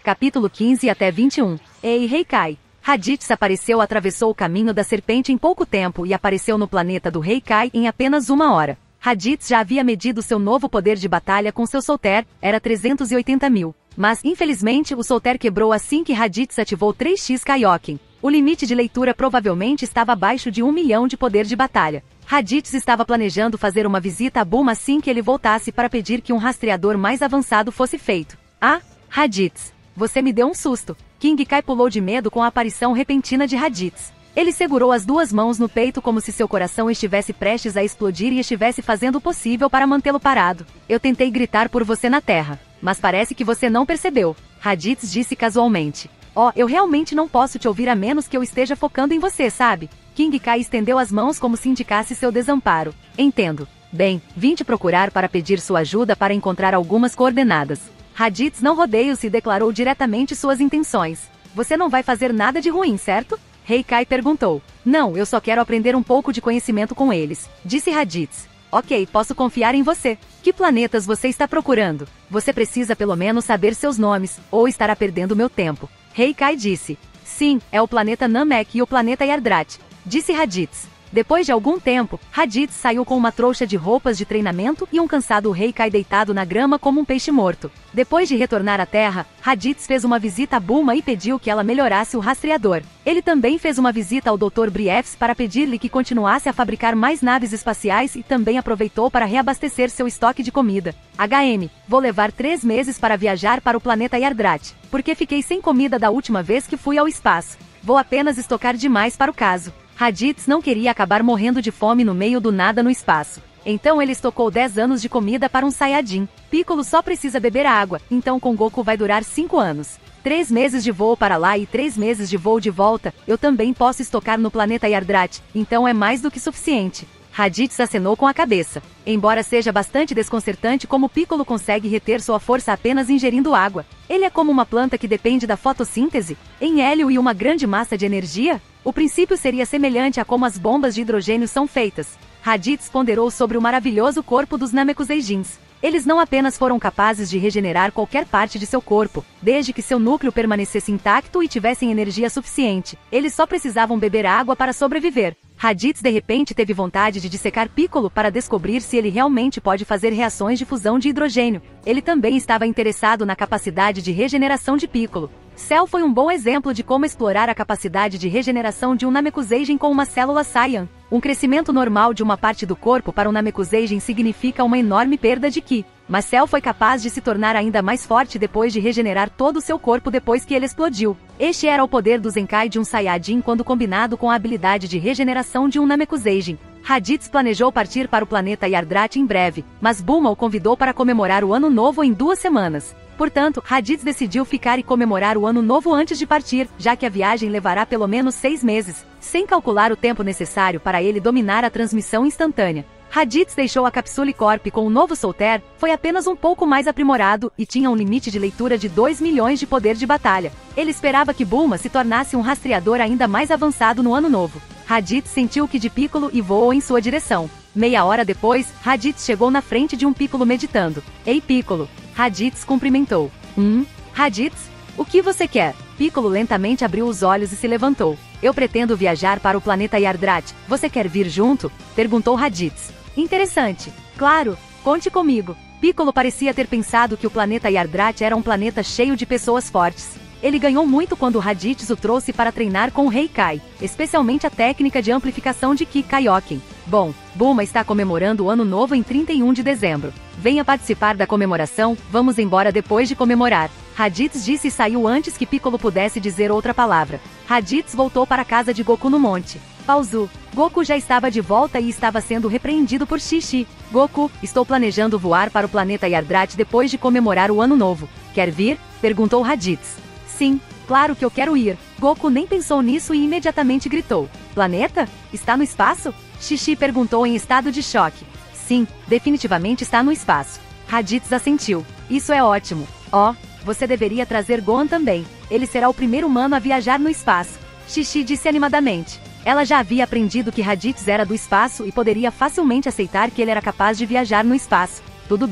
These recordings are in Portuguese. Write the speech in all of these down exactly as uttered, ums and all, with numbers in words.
Capítulo quinze até vinte e um. Ei, Rei Kai. Raditz apareceu atravessou o caminho da serpente em pouco tempo e apareceu no planeta do Rei Kai em apenas uma hora. Raditz já havia medido seu novo poder de batalha com seu Solter, era trezentos e oitenta mil. Mas, infelizmente, o Solter quebrou assim que Raditz ativou três x Kaioken. O limite de leitura provavelmente estava abaixo de um milhão de poder de batalha. Raditz estava planejando fazer uma visita a Bulma assim que ele voltasse para pedir que um rastreador mais avançado fosse feito. Ah, Raditz. Você me deu um susto. King Kai pulou de medo com a aparição repentina de Raditz. Ele segurou as duas mãos no peito como se seu coração estivesse prestes a explodir e estivesse fazendo o possível para mantê-lo parado. Eu tentei gritar por você na terra, mas parece que você não percebeu. Raditz disse casualmente. Oh, eu realmente não posso te ouvir a menos que eu esteja focando em você, sabe? King Kai estendeu as mãos como se indicasse seu desamparo. Entendo. Bem, vim te procurar para pedir sua ajuda para encontrar algumas coordenadas. Raditz não rodeia-se e declarou diretamente suas intenções. Você não vai fazer nada de ruim, certo? Rei Kai perguntou. Não, eu só quero aprender um pouco de conhecimento com eles, disse Raditz. Ok, posso confiar em você. Que planetas você está procurando? Você precisa pelo menos saber seus nomes, ou estará perdendo meu tempo. Rei Kai disse. Sim, é o planeta Namek e o planeta Yardrat, disse Raditz. Depois de algum tempo, Raditz saiu com uma trouxa de roupas de treinamento e um cansado Rei Kai deitado na grama como um peixe morto. Depois de retornar à Terra, Raditz fez uma visita a Bulma e pediu que ela melhorasse o rastreador. Ele também fez uma visita ao doutor Briefs para pedir-lhe que continuasse a fabricar mais naves espaciais e também aproveitou para reabastecer seu estoque de comida. H M, vou levar três meses para viajar para o planeta Yardrat, porque fiquei sem comida da última vez que fui ao espaço. Vou apenas estocar demais para o caso. Raditz não queria acabar morrendo de fome no meio do nada no espaço. Então ele estocou dez anos de comida para um Saiyajin. Piccolo só precisa beber água, então com Goku vai durar cinco anos. Três meses de voo para lá e três meses de voo de volta, eu também posso estocar no planeta Yardrat, então é mais do que suficiente. Raditz acenou com a cabeça. Embora seja bastante desconcertante como Piccolo consegue reter sua força apenas ingerindo água. Ele é como uma planta que depende da fotossíntese, em hélio e uma grande massa de energia? O princípio seria semelhante a como as bombas de hidrogênio são feitas. Raditz ponderou sobre o maravilhoso corpo dos Namekuseijins. Eles não apenas foram capazes de regenerar qualquer parte de seu corpo, desde que seu núcleo permanecesse intacto e tivessem energia suficiente. Eles só precisavam beber água para sobreviver. Raditz de repente teve vontade de dissecar Piccolo para descobrir se ele realmente pode fazer reações de fusão de hidrogênio. Ele também estava interessado na capacidade de regeneração de Piccolo. Cell foi um bom exemplo de como explorar a capacidade de regeneração de um Namekuseijin com uma célula Saiyan. Um crescimento normal de uma parte do corpo para um Namekuseijin significa uma enorme perda de Ki. Mas Cell foi capaz de se tornar ainda mais forte depois de regenerar todo o seu corpo depois que ele explodiu. Este era o poder do Zenkai de um Saiyajin quando combinado com a habilidade de regeneração de um Namekuseijin. Raditz planejou partir para o planeta Yardrat em breve, mas Bulma o convidou para comemorar o Ano Novo em duas semanas. Portanto, Raditz decidiu ficar e comemorar o Ano Novo antes de partir, já que a viagem levará pelo menos seis meses, sem calcular o tempo necessário para ele dominar a transmissão instantânea. Raditz deixou a Capsule Corp com o novo Solter, foi apenas um pouco mais aprimorado e tinha um limite de leitura de dois milhões de poder de batalha. Ele esperava que Bulma se tornasse um rastreador ainda mais avançado no Ano Novo. Raditz sentiu o Ki de Piccolo e voou em sua direção. Meia hora depois, Raditz chegou na frente de um Piccolo meditando. Ei, Piccolo! Raditz cumprimentou. Hum? Raditz? O que você quer? Piccolo lentamente abriu os olhos e se levantou. Eu pretendo viajar para o planeta Yardrat. Você quer vir junto? Perguntou Raditz. Interessante. Claro, conte comigo. Piccolo parecia ter pensado que o planeta Yardrat era um planeta cheio de pessoas fortes. Ele ganhou muito quando Raditz o trouxe para treinar com o Rei Kai, especialmente a técnica de amplificação de Ki Kaioken. Bom, Bulma está comemorando o Ano Novo em trinta e um de dezembro. Venha participar da comemoração, vamos embora depois de comemorar. Raditz disse e saiu antes que Piccolo pudesse dizer outra palavra. Raditz voltou para a casa de Goku no monte. Pauzu. Goku já estava de volta e estava sendo repreendido por Xixi. Goku, estou planejando voar para o planeta Yardrat depois de comemorar o Ano Novo. Quer vir? Perguntou Raditz. Sim, claro que eu quero ir. Goku nem pensou nisso e imediatamente gritou. Planeta? Está no espaço? Xixi perguntou em estado de choque. Sim, definitivamente está no espaço. Raditz assentiu. Isso é ótimo. Oh, você deveria trazer Gohan também. Ele será o primeiro humano a viajar no espaço. Xixi disse animadamente. Ela já havia aprendido que Raditz era do espaço e poderia facilmente aceitar que ele era capaz de viajar no espaço. Tudo bem.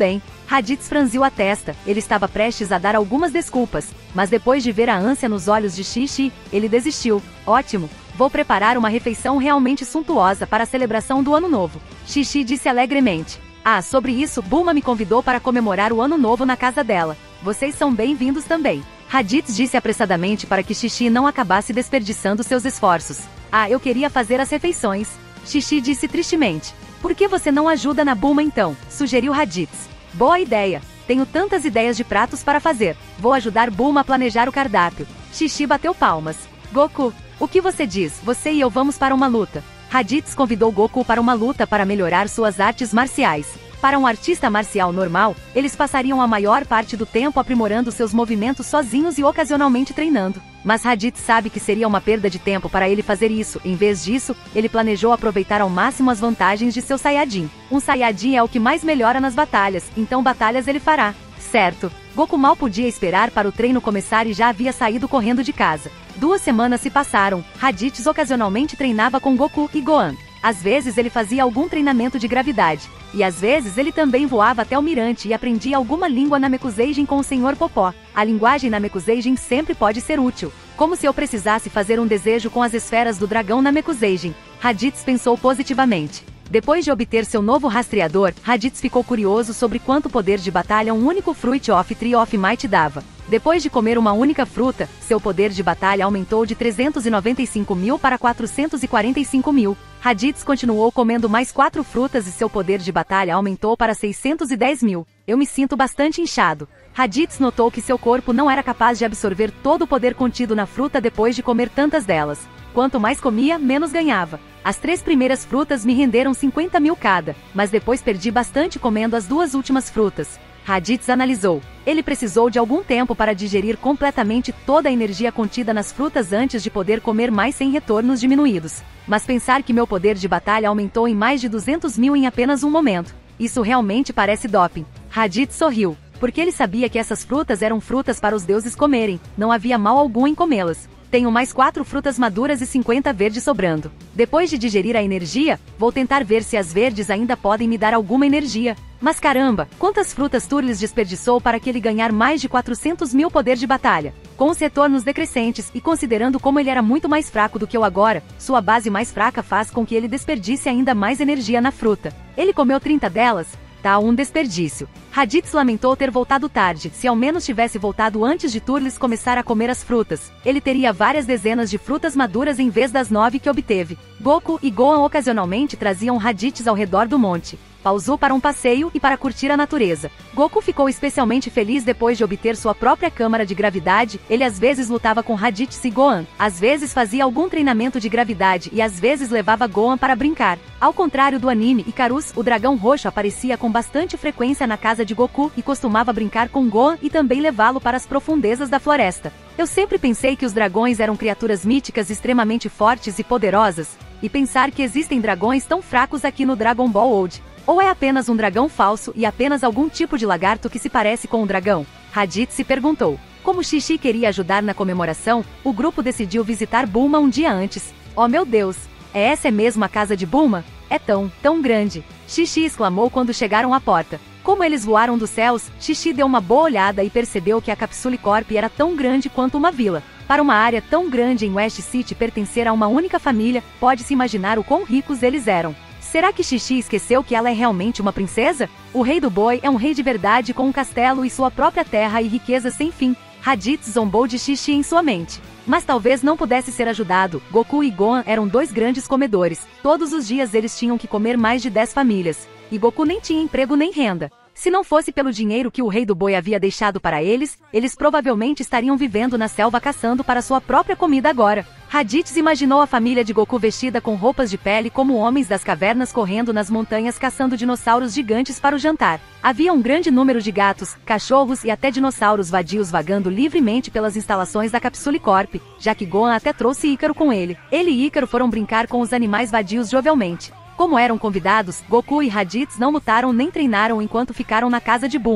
Raditz franziu a testa, ele estava prestes a dar algumas desculpas, mas depois de ver a ânsia nos olhos de Xixi, ele desistiu. Ótimo, vou preparar uma refeição realmente suntuosa para a celebração do Ano Novo. Xixi disse alegremente. Ah, sobre isso, Bulma me convidou para comemorar o Ano Novo na casa dela. Vocês são bem-vindos também. Raditz disse apressadamente para que Xixi não acabasse desperdiçando seus esforços. Ah, eu queria fazer as refeições. Xixi disse tristemente. Por que você não ajuda na Bulma então? Sugeriu Raditz. Boa ideia. Tenho tantas ideias de pratos para fazer. Vou ajudar Bulma a planejar o cardápio. Xixi bateu palmas. Goku, o que você diz? Você e eu vamos para uma luta. Raditz convidou Goku para uma luta para melhorar suas artes marciais. Para um artista marcial normal, eles passariam a maior parte do tempo aprimorando seus movimentos sozinhos e ocasionalmente treinando. Mas Raditz sabe que seria uma perda de tempo para ele fazer isso. Em vez disso, ele planejou aproveitar ao máximo as vantagens de seu Saiyajin. Um Saiyajin é o que mais melhora nas batalhas, então batalhas ele fará. Certo. Goku mal podia esperar para o treino começar e já havia saído correndo de casa. Duas semanas se passaram. Raditz ocasionalmente treinava com Goku e Gohan. Às vezes ele fazia algum treinamento de gravidade. E às vezes ele também voava até o mirante e aprendia alguma língua Namekuseijin com o senhor Popó. A linguagem Namekuseijin sempre pode ser útil. Como se eu precisasse fazer um desejo com as esferas do dragão Namekuseijin. Raditz pensou positivamente. Depois de obter seu novo rastreador, Raditz ficou curioso sobre quanto poder de batalha um único Fruit of Tree of Might dava. Depois de comer uma única fruta, seu poder de batalha aumentou de trezentos e noventa e cinco mil para quatrocentos e quarenta e cinco mil. Raditz continuou comendo mais quatro frutas e seu poder de batalha aumentou para seiscentos e dez mil. Eu me sinto bastante inchado. Raditz notou que seu corpo não era capaz de absorver todo o poder contido na fruta depois de comer tantas delas. Quanto mais comia, menos ganhava. As três primeiras frutas me renderam cinquenta mil cada, mas depois perdi bastante comendo as duas últimas frutas. Raditz analisou. Ele precisou de algum tempo para digerir completamente toda a energia contida nas frutas antes de poder comer mais sem retornos diminuídos. Mas pensar que meu poder de batalha aumentou em mais de duzentos mil em apenas um momento. Isso realmente parece doping. Raditz sorriu, porque ele sabia que essas frutas eram frutas para os deuses comerem, não havia mal algum em comê-las. Tenho mais quatro frutas maduras e cinquenta verdes sobrando. Depois de digerir a energia, vou tentar ver se as verdes ainda podem me dar alguma energia. Mas caramba, quantas frutas Turles desperdiçou para que ele ganhar mais de quatrocentos mil poder de batalha? Com os retornos decrescentes e considerando como ele era muito mais fraco do que eu agora, sua base mais fraca faz com que ele desperdice ainda mais energia na fruta. Ele comeu trinta delas? Tá um desperdício. Raditz lamentou ter voltado tarde. Se ao menos tivesse voltado antes de Turles começar a comer as frutas, ele teria várias dezenas de frutas maduras em vez das nove que obteve. Goku e Gohan ocasionalmente traziam Raditz ao redor do monte. Pausou para um passeio e para curtir a natureza. Goku ficou especialmente feliz depois de obter sua própria câmara de gravidade. Ele às vezes lutava com Raditz e Gohan, às vezes fazia algum treinamento de gravidade e às vezes levava Gohan para brincar. Ao contrário do anime Icarus, o dragão roxo aparecia com bastante frequência na casa de Goku e costumava brincar com Gohan e também levá-lo para as profundezas da floresta. Eu sempre pensei que os dragões eram criaturas míticas extremamente fortes e poderosas, e pensar que existem dragões tão fracos aqui no Dragon Ball Old. Ou é apenas um dragão falso e apenas algum tipo de lagarto que se parece com um dragão? Raditz se perguntou. Como Xixi queria ajudar na comemoração, o grupo decidiu visitar Bulma um dia antes. Oh meu Deus! É essa é mesmo a casa de Bulma? É tão, tão grande! Xixi exclamou quando chegaram à porta. Como eles voaram dos céus, Xixi deu uma boa olhada e percebeu que a Capsule Corp era tão grande quanto uma vila. Para uma área tão grande em West City pertencer a uma única família, pode-se imaginar o quão ricos eles eram. Será que Xixi esqueceu que ela é realmente uma princesa? O rei do boi é um rei de verdade com um castelo e sua própria terra e riqueza sem fim. Raditz zombou de Xixi em sua mente. Mas talvez não pudesse ser ajudado. Goku e Gohan eram dois grandes comedores. Todos os dias eles tinham que comer mais de dez famílias. E Goku nem tinha emprego nem renda. Se não fosse pelo dinheiro que o rei do boi havia deixado para eles, eles provavelmente estariam vivendo na selva caçando para sua própria comida agora. Raditz imaginou a família de Goku vestida com roupas de pele como homens das cavernas correndo nas montanhas caçando dinossauros gigantes para o jantar. Havia um grande número de gatos, cachorros e até dinossauros vadios vagando livremente pelas instalações da Capsule Corp, já que Gohan até trouxe Ícaro com ele. Ele e Ícaro foram brincar com os animais vadios jovialmente. Como eram convidados, Goku e Raditz não lutaram nem treinaram enquanto ficaram na casa de Bulma.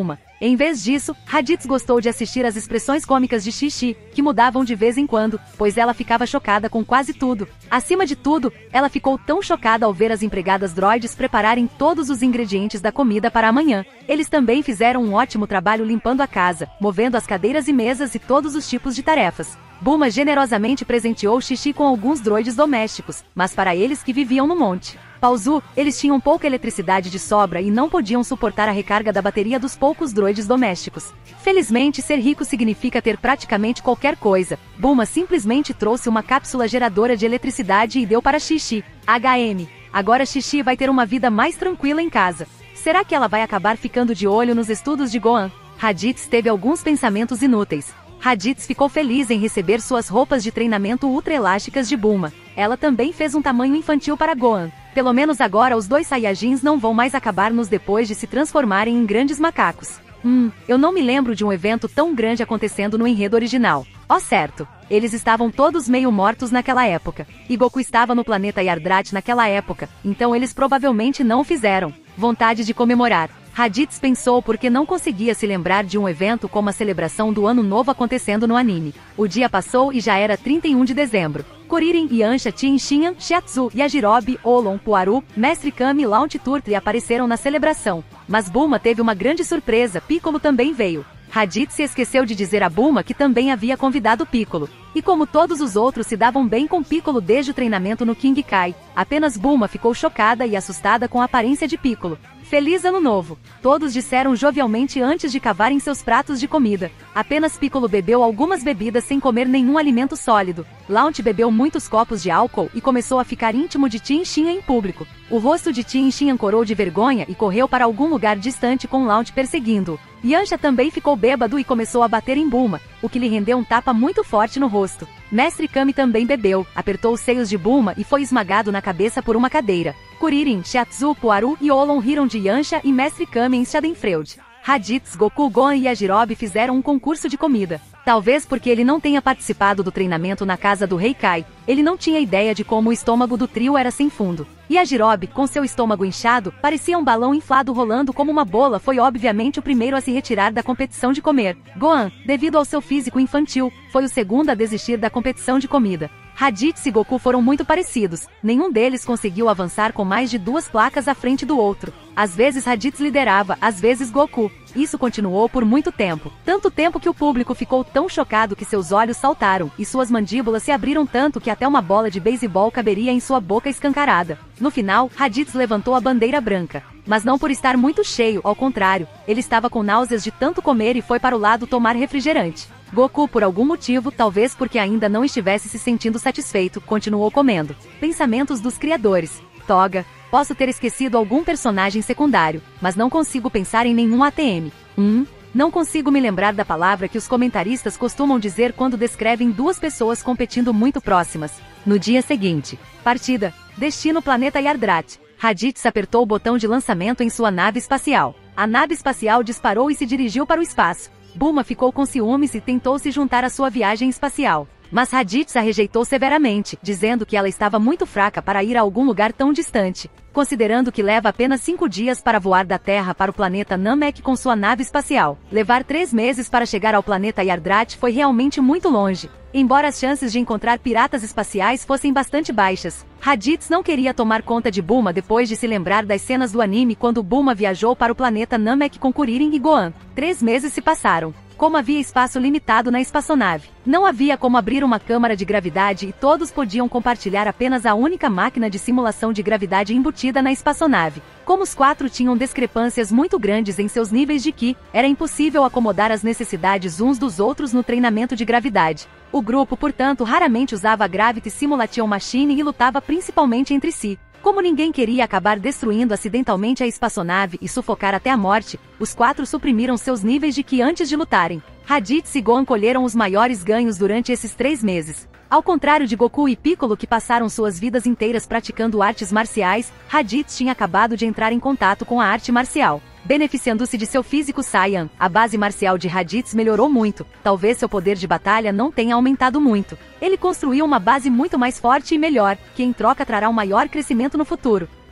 Em vez disso, Raditz gostou de assistir às expressões cômicas de Xixi, que mudavam de vez em quando, pois ela ficava chocada com quase tudo. Acima de tudo, ela ficou tão chocada ao ver as empregadas droides prepararem todos os ingredientes da comida para amanhã. Eles também fizeram um ótimo trabalho limpando a casa, movendo as cadeiras e mesas e todos os tipos de tarefas. Bulma generosamente presenteou Xixi com alguns droides domésticos, mas para eles que viviam no monte Paozu, eles tinham pouca eletricidade de sobra e não podiam suportar a recarga da bateria dos poucos droides domésticos. Felizmente, ser rico significa ter praticamente qualquer coisa. Bulma simplesmente trouxe uma cápsula geradora de eletricidade e deu para Xixi. H M. Agora Xixi vai ter uma vida mais tranquila em casa. Será que ela vai acabar ficando de olho nos estudos de Gohan? Raditz teve alguns pensamentos inúteis. Raditz ficou feliz em receber suas roupas de treinamento ultra elásticas de Bulma. Ela também fez um tamanho infantil para Gohan. Pelo menos agora os dois Saiyajins não vão mais acabar-nos depois de se transformarem em grandes macacos. Hum, eu não me lembro de um evento tão grande acontecendo no enredo original. Ó certo, eles estavam todos meio mortos naquela época. E Goku estava no planeta Yardrat naquela época, então eles provavelmente não o fizeram. Vontade de comemorar. Raditz pensou porque não conseguia se lembrar de um evento como a celebração do Ano Novo acontecendo no anime. O dia passou e já era trinta e um de dezembro. Kuririn, Yancha, Tin, Shinhan, Shiatsu, Yajirobe, Olon, Puaru, Mestre Kami e Launch Turtle apareceram na celebração. Mas Bulma teve uma grande surpresa, Piccolo também veio. Raditz se esqueceu de dizer a Bulma que também havia convidado Piccolo. E como todos os outros se davam bem com Piccolo desde o treinamento no King Kai, apenas Bulma ficou chocada e assustada com a aparência de Piccolo. Feliz Ano Novo! Todos disseram jovialmente antes de cavarem seus pratos de comida. Apenas Piccolo bebeu algumas bebidas sem comer nenhum alimento sólido. Launch bebeu muitos copos de álcool e começou a ficar íntimo de Tin Shinhan em público. O rosto de Tin Shinhan corou de vergonha e correu para algum lugar distante com Launch perseguindo-o. Yancha também ficou bêbado e começou a bater em Bulma, o que lhe rendeu um tapa muito forte no rosto. Mestre Kami também bebeu, apertou os seios de Bulma e foi esmagado na cabeça por uma cadeira. Kuririn, Shiatsu, Puaru e Olon riram de Yancha e Mestre Kami em Schadenfreude. Raditz, Goku, Gohan e Yajirobe fizeram um concurso de comida. Talvez porque ele não tenha participado do treinamento na casa do Rei Kai, ele não tinha ideia de como o estômago do trio era sem fundo. Yajirobe, com seu estômago inchado, parecia um balão inflado rolando como uma bola, foi obviamente o primeiro a se retirar da competição de comer. Gohan, devido ao seu físico infantil, foi o segundo a desistir da competição de comida. Raditz e Goku foram muito parecidos, nenhum deles conseguiu avançar com mais de duas placas à frente do outro. Às vezes Raditz liderava, às vezes Goku. Isso continuou por muito tempo, tanto tempo que o público ficou tão chocado que seus olhos saltaram, e suas mandíbulas se abriram tanto que até uma bola de beisebol caberia em sua boca escancarada. No final, Raditz levantou a bandeira branca. Mas não por estar muito cheio, ao contrário, ele estava com náuseas de tanto comer e foi para o lado tomar refrigerante. Goku, por algum motivo, talvez porque ainda não estivesse se sentindo satisfeito, continuou comendo. Pensamentos dos criadores. Toga. Posso ter esquecido algum personagem secundário, mas não consigo pensar em nenhum A T M. Hum? Não consigo me lembrar da palavra que os comentaristas costumam dizer quando descrevem duas pessoas competindo muito próximas. No dia seguinte. Partida. Destino planeta Yardrat. Raditz apertou o botão de lançamento em sua nave espacial. A nave espacial disparou e se dirigiu para o espaço. Bulma ficou com ciúmes e tentou se juntar à sua viagem espacial. Mas Raditz a rejeitou severamente, dizendo que ela estava muito fraca para ir a algum lugar tão distante, considerando que leva apenas cinco dias para voar da Terra para o planeta Namek com sua nave espacial. Levar três meses para chegar ao planeta Yardrat foi realmente muito longe. Embora as chances de encontrar piratas espaciais fossem bastante baixas, Raditz não queria tomar conta de Bulma depois de se lembrar das cenas do anime quando Bulma viajou para o planeta Namek com Kuririn e Gohan. Três meses se passaram. Como havia espaço limitado na espaçonave, não havia como abrir uma câmara de gravidade e todos podiam compartilhar apenas a única máquina de simulação de gravidade embutida na espaçonave. Como os quatro tinham discrepâncias muito grandes em seus níveis de Ki, era impossível acomodar as necessidades uns dos outros no treinamento de gravidade. O grupo, portanto, raramente usava a Gravity Simulation Machine e lutava principalmente entre si. Como ninguém queria acabar destruindo acidentalmente a espaçonave e sufocar até a morte, os quatro suprimiram seus níveis de Ki antes de lutarem. Raditz e Gohan colheram os maiores ganhos durante esses três meses. Ao contrário de Goku e Piccolo que passaram suas vidas inteiras praticando artes marciais, Raditz tinha acabado de entrar em contato com a arte marcial. Beneficiando-se de seu físico Saiyan, a base marcial de Raditz melhorou muito, talvez seu poder de batalha não tenha aumentado muito. Ele construiu uma base muito mais forte e melhor, que em troca trará um maior crescimento no futuro.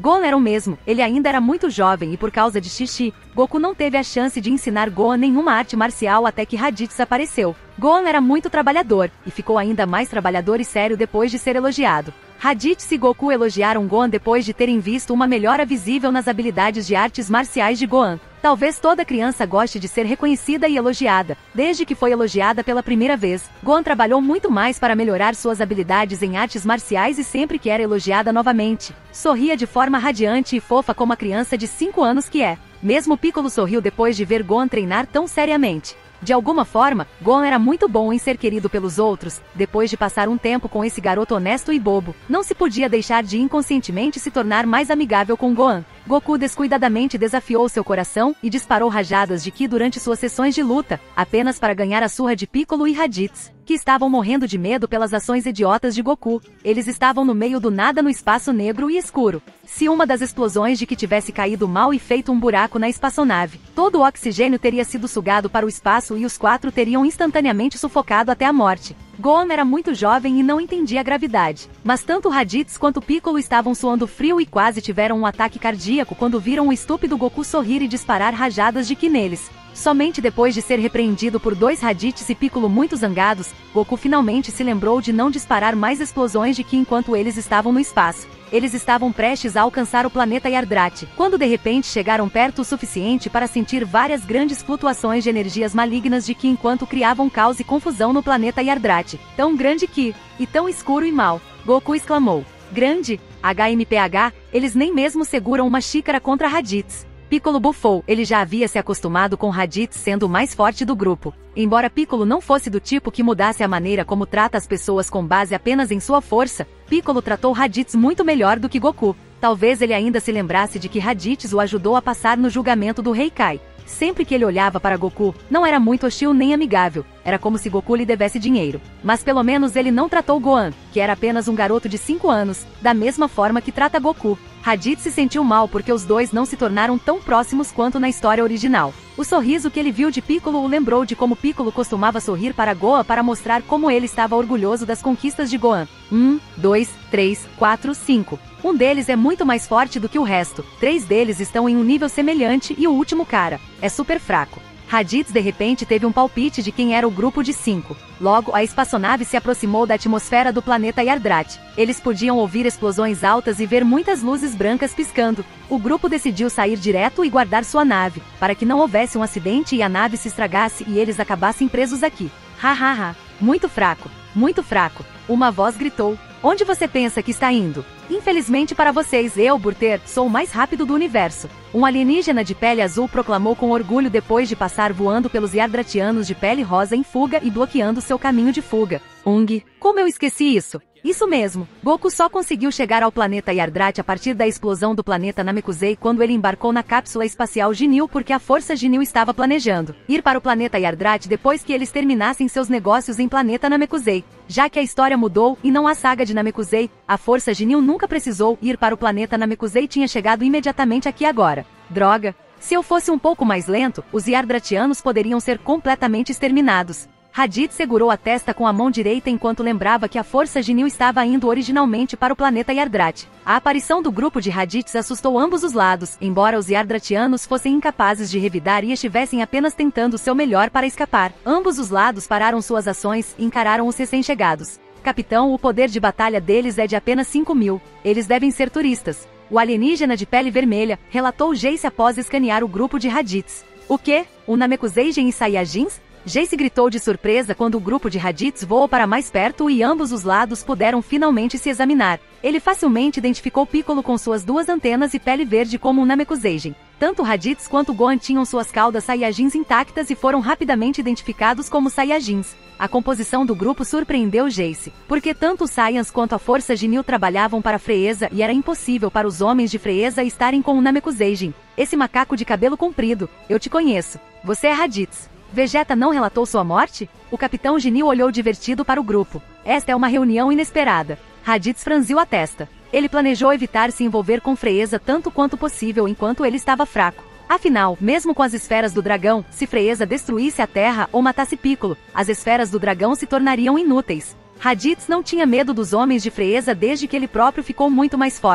Gohan era o mesmo, ele ainda era muito jovem e por causa de Xixi, Goku não teve a chance de ensinar Gohan nenhuma arte marcial até que Raditz apareceu. Gohan era muito trabalhador, e ficou ainda mais trabalhador e sério depois de ser elogiado. Raditz e Goku elogiaram Gohan depois de terem visto uma melhora visível nas habilidades de artes marciais de Gohan. Talvez toda criança goste de ser reconhecida e elogiada. Desde que foi elogiada pela primeira vez, Gohan trabalhou muito mais para melhorar suas habilidades em artes marciais e sempre que era elogiada novamente, sorria de forma radiante e fofa como a criança de cinco anos que é. Mesmo Piccolo sorriu depois de ver Gohan treinar tão seriamente. De alguma forma, Gohan era muito bom em ser querido pelos outros. Depois de passar um tempo com esse garoto honesto e bobo, não se podia deixar de inconscientemente se tornar mais amigável com Gohan. Goku descuidadamente desafiou seu coração e disparou rajadas de Ki durante suas sessões de luta, apenas para ganhar a surra de Piccolo e Raditz, que estavam morrendo de medo pelas ações idiotas de Goku. Eles estavam no meio do nada no espaço negro e escuro. Se uma das explosões de Ki tivesse caído mal e feito um buraco na espaçonave, todo o oxigênio teria sido sugado para o espaço e os quatro teriam instantaneamente sufocado até a morte. Gohan era muito jovem e não entendia a gravidade, mas tanto Raditz quanto Piccolo estavam suando frio e quase tiveram um ataque cardíaco quando viram o estúpido Goku sorrir e disparar rajadas de Ki neles. Somente depois de ser repreendido por dois Raditz e Piccolo muito zangados, Goku finalmente se lembrou de não disparar mais explosões de Ki enquanto eles estavam no espaço. Eles estavam prestes a alcançar o planeta Yardrat, quando de repente chegaram perto o suficiente para sentir várias grandes flutuações de energias malignas de Ki enquanto criavam caos e confusão no planeta Yardrat. Tão grande que, e tão escuro e mau, Goku exclamou. Grande? H M P H, eles nem mesmo seguram uma xícara contra Raditz. Piccolo bufou, ele já havia se acostumado com Raditz sendo o mais forte do grupo. Embora Piccolo não fosse do tipo que mudasse a maneira como trata as pessoas com base apenas em sua força, Piccolo tratou Raditz muito melhor do que Goku. Talvez ele ainda se lembrasse de que Raditz o ajudou a passar no julgamento do Rei Kai. Sempre que ele olhava para Goku, não era muito hostil nem amigável, era como se Goku lhe devesse dinheiro. Mas pelo menos ele não tratou Gohan, que era apenas um garoto de cinco anos, da mesma forma que trata Goku. Raditz se sentiu mal porque os dois não se tornaram tão próximos quanto na história original. O sorriso que ele viu de Piccolo o lembrou de como Piccolo costumava sorrir para Gohan para mostrar como ele estava orgulhoso das conquistas de Gohan. Um, dois, três, quatro, cinco. Um deles é muito mais forte do que o resto, três deles estão em um nível semelhante e o último cara é super fraco. Raditz de repente teve um palpite de quem era o grupo de cinco. Logo, a espaçonave se aproximou da atmosfera do planeta Yardrat. Eles podiam ouvir explosões altas e ver muitas luzes brancas piscando. O grupo decidiu sair direto e guardar sua nave, para que não houvesse um acidente e a nave se estragasse e eles acabassem presos aqui. Ha ha ha. Muito fraco. Muito fraco. Uma voz gritou. Onde você pensa que está indo? Infelizmente para vocês, eu, Burter, sou o mais rápido do universo. Um alienígena de pele azul proclamou com orgulho depois de passar voando pelos Yardratianos de pele rosa em fuga e bloqueando seu caminho de fuga. Ung, como eu esqueci isso? Isso mesmo, Goku só conseguiu chegar ao planeta Yardrat a partir da explosão do planeta Namekusei quando ele embarcou na cápsula espacial Ginyu porque a Força Ginyu estava planejando ir para o planeta Yardrat depois que eles terminassem seus negócios em planeta Namekusei. Já que a história mudou e não há saga de Namekusei, a Força Ginyu nunca precisou ir para o planeta Namekusei e tinha chegado imediatamente aqui agora. Droga! Se eu fosse um pouco mais lento, os Yardratianos poderiam ser completamente exterminados. Raditz segurou a testa com a mão direita enquanto lembrava que a Força Ginyu estava indo originalmente para o planeta Yardrat. A aparição do grupo de Raditz assustou ambos os lados, embora os Yardratianos fossem incapazes de revidar e estivessem apenas tentando o seu melhor para escapar. Ambos os lados pararam suas ações e encararam os recém-chegados. Capitão, o poder de batalha deles é de apenas cinco mil. Eles devem ser turistas. O alienígena de pele vermelha, relatou Jace após escanear o grupo de Raditz. O quê? O Namekuseijin e Saiyajins? Jace gritou de surpresa quando o grupo de Raditz voou para mais perto e ambos os lados puderam finalmente se examinar. Ele facilmente identificou Piccolo com suas duas antenas e pele verde como um Namekuseijin. Tanto Raditz quanto Gohan tinham suas caudas Saiyajins intactas e foram rapidamente identificados como Saiyajins. A composição do grupo surpreendeu Jace, porque tanto os Saiyans quanto a Força Ginyu trabalhavam para Freeza e era impossível para os homens de Freeza estarem com um Namekuseijin. Esse macaco de cabelo comprido, eu te conheço. Você é Raditz. Vegeta não relatou sua morte? O Capitão Ginyu olhou divertido para o grupo. Esta é uma reunião inesperada. Raditz franziu a testa. Ele planejou evitar se envolver com Freeza tanto quanto possível enquanto ele estava fraco. Afinal, mesmo com as esferas do dragão, se Freeza destruísse a Terra ou matasse Piccolo, as esferas do dragão se tornariam inúteis. Raditz não tinha medo dos homens de Freeza desde que ele próprio ficou muito mais forte.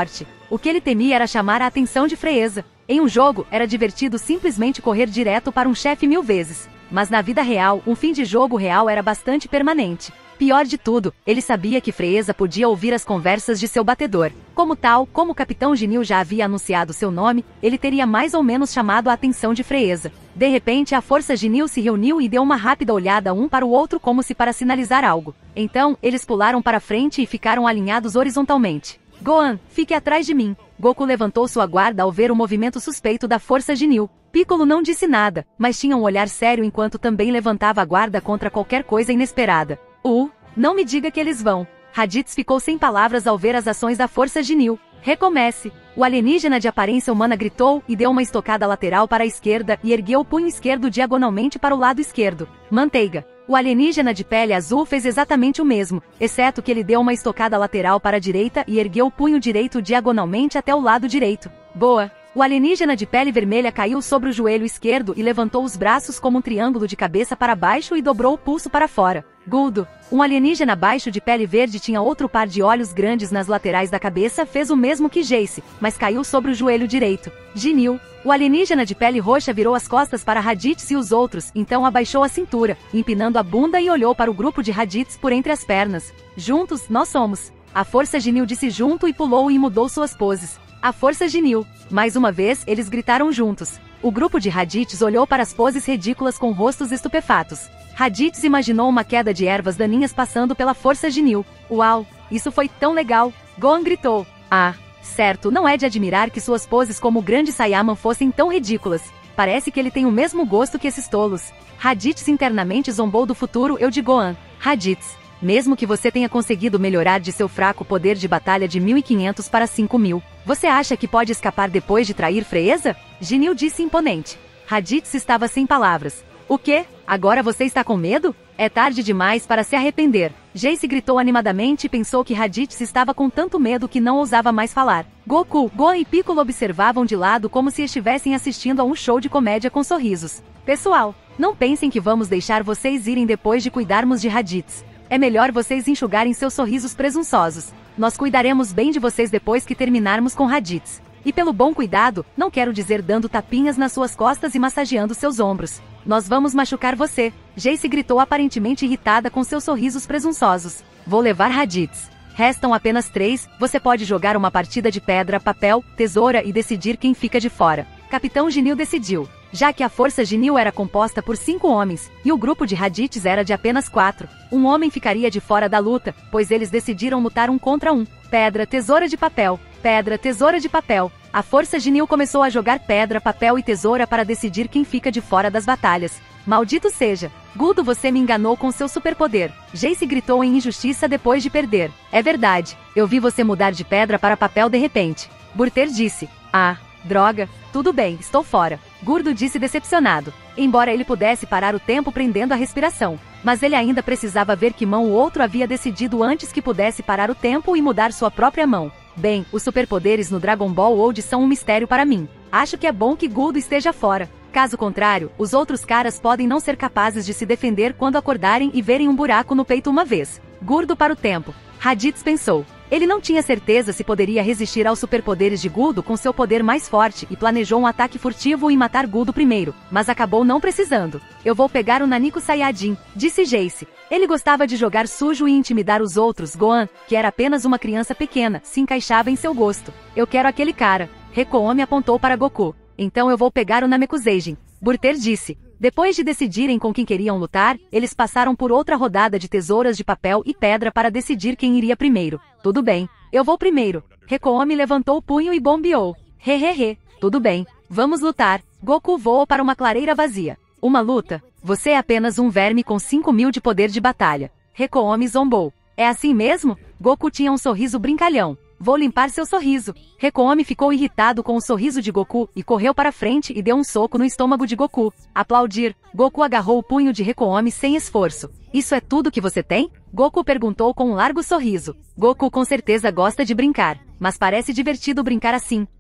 O que ele temia era chamar a atenção de Frieza. Em um jogo, era divertido simplesmente correr direto para um chefe mil vezes. Mas na vida real, um fim de jogo real era bastante permanente. Pior de tudo, ele sabia que Frieza podia ouvir as conversas de seu batedor. Como tal, como o Capitão Ginyu já havia anunciado seu nome, ele teria mais ou menos chamado a atenção de Frieza. De repente, a Força Ginyu se reuniu e deu uma rápida olhada um para o outro como se para sinalizar algo. Então, eles pularam para frente e ficaram alinhados horizontalmente. Gohan, fique atrás de mim. Goku levantou sua guarda ao ver o movimento suspeito da Força Ginyu. Piccolo não disse nada, mas tinha um olhar sério enquanto também levantava a guarda contra qualquer coisa inesperada. Uh, não me diga que eles vão. Raditz ficou sem palavras ao ver as ações da Força Ginyu. Recomece. O alienígena de aparência humana gritou e deu uma estocada lateral para a esquerda e ergueu o punho esquerdo diagonalmente para o lado esquerdo. Manteiga. O alienígena de pele azul fez exatamente o mesmo, exceto que ele deu uma estocada lateral para a direita e ergueu o punho direito diagonalmente até o lado direito. Boa! O alienígena de pele vermelha caiu sobre o joelho esquerdo e levantou os braços como um triângulo de cabeça para baixo e dobrou o pulso para fora. Guldo. Um alienígena baixo de pele verde tinha outro par de olhos grandes nas laterais da cabeça, fez o mesmo que Jace, mas caiu sobre o joelho direito. Ginyu. O alienígena de pele roxa virou as costas para Raditz e os outros, então abaixou a cintura, empinando a bunda e olhou para o grupo de Raditz por entre as pernas. Juntos, nós somos. A Força Ginyu disse junto e pulou e mudou suas poses. A Força Ginyu. Mais uma vez, eles gritaram juntos. O grupo de Raditz olhou para as poses ridículas com rostos estupefatos. Raditz imaginou uma queda de ervas daninhas passando pela Força Ginyu. Uau, isso foi tão legal! Gohan gritou. Ah, certo, não é de admirar que suas poses como o grande Saiyaman fossem tão ridículas. Parece que ele tem o mesmo gosto que esses tolos. Raditz internamente zombou do futuro eu de Gohan. Raditz, mesmo que você tenha conseguido melhorar de seu fraco poder de batalha de mil e quinhentos para cinco mil, você acha que pode escapar depois de trair Frieza? Ginyu disse imponente. Raditz estava sem palavras. O quê? Agora você está com medo? É tarde demais para se arrepender. Jace gritou animadamente e pensou que Raditz estava com tanto medo que não ousava mais falar. Goku, Gohan e Piccolo observavam de lado como se estivessem assistindo a um show de comédia com sorrisos. Pessoal, não pensem que vamos deixar vocês irem depois de cuidarmos de Raditz. É melhor vocês enxugarem seus sorrisos presunçosos. Nós cuidaremos bem de vocês depois que terminarmos com Raditz. E pelo bom cuidado, não quero dizer dando tapinhas nas suas costas e massageando seus ombros. Nós vamos machucar você. Jace gritou aparentemente irritada com seus sorrisos presunçosos. Vou levar Raditz. Restam apenas três, você pode jogar uma partida de pedra, papel, tesoura e decidir quem fica de fora. Capitão Ginyu decidiu. Já que a Força Ginyu era composta por cinco homens, e o grupo de Raditz era de apenas quatro, um homem ficaria de fora da luta, pois eles decidiram lutar um contra um. Pedra, tesoura de papel. Pedra, tesoura de papel. A Força Ginyu começou a jogar pedra, papel e tesoura para decidir quem fica de fora das batalhas. Maldito seja! Guldo, você me enganou com seu superpoder. Jace gritou em injustiça depois de perder. É verdade, eu vi você mudar de pedra para papel de repente. Burter disse. Ah, droga, tudo bem, estou fora. Guldo disse decepcionado. Embora ele pudesse parar o tempo prendendo a respiração. Mas ele ainda precisava ver que mão o outro havia decidido antes que pudesse parar o tempo e mudar sua própria mão. Bem, os superpoderes no Dragon Ball Old são um mistério para mim. Acho que é bom que Guldo esteja fora. Caso contrário, os outros caras podem não ser capazes de se defender quando acordarem e verem um buraco no peito uma vez. Guldo para o tempo. Raditz pensou. Ele não tinha certeza se poderia resistir aos superpoderes de Guldo com seu poder mais forte e planejou um ataque furtivo e matar Guldo primeiro, mas acabou não precisando. Eu vou pegar o Nanico Saiyajin, disse Jace. Ele gostava de jogar sujo e intimidar os outros. Gohan, que era apenas uma criança pequena, se encaixava em seu gosto. Eu quero aquele cara. Rekoome apontou para Goku. Então eu vou pegar o Namekuseijin. Burter disse. Depois de decidirem com quem queriam lutar, eles passaram por outra rodada de tesouras de papel e pedra para decidir quem iria primeiro. Tudo bem, eu vou primeiro. Rekoome levantou o punho e bombeou. Hehehe, tudo bem, vamos lutar. Goku voou para uma clareira vazia. Uma luta? Você é apenas um verme com cinco mil de poder de batalha. Rekoome zombou. É assim mesmo? Goku tinha um sorriso brincalhão. Vou limpar seu sorriso. Rekoome ficou irritado com o sorriso de Goku e correu para frente e deu um soco no estômago de Goku. Aplaudir. Goku agarrou o punho de Rekoome sem esforço. Isso é tudo que você tem? Goku perguntou com um largo sorriso. Goku com certeza gosta de brincar, mas parece divertido brincar assim.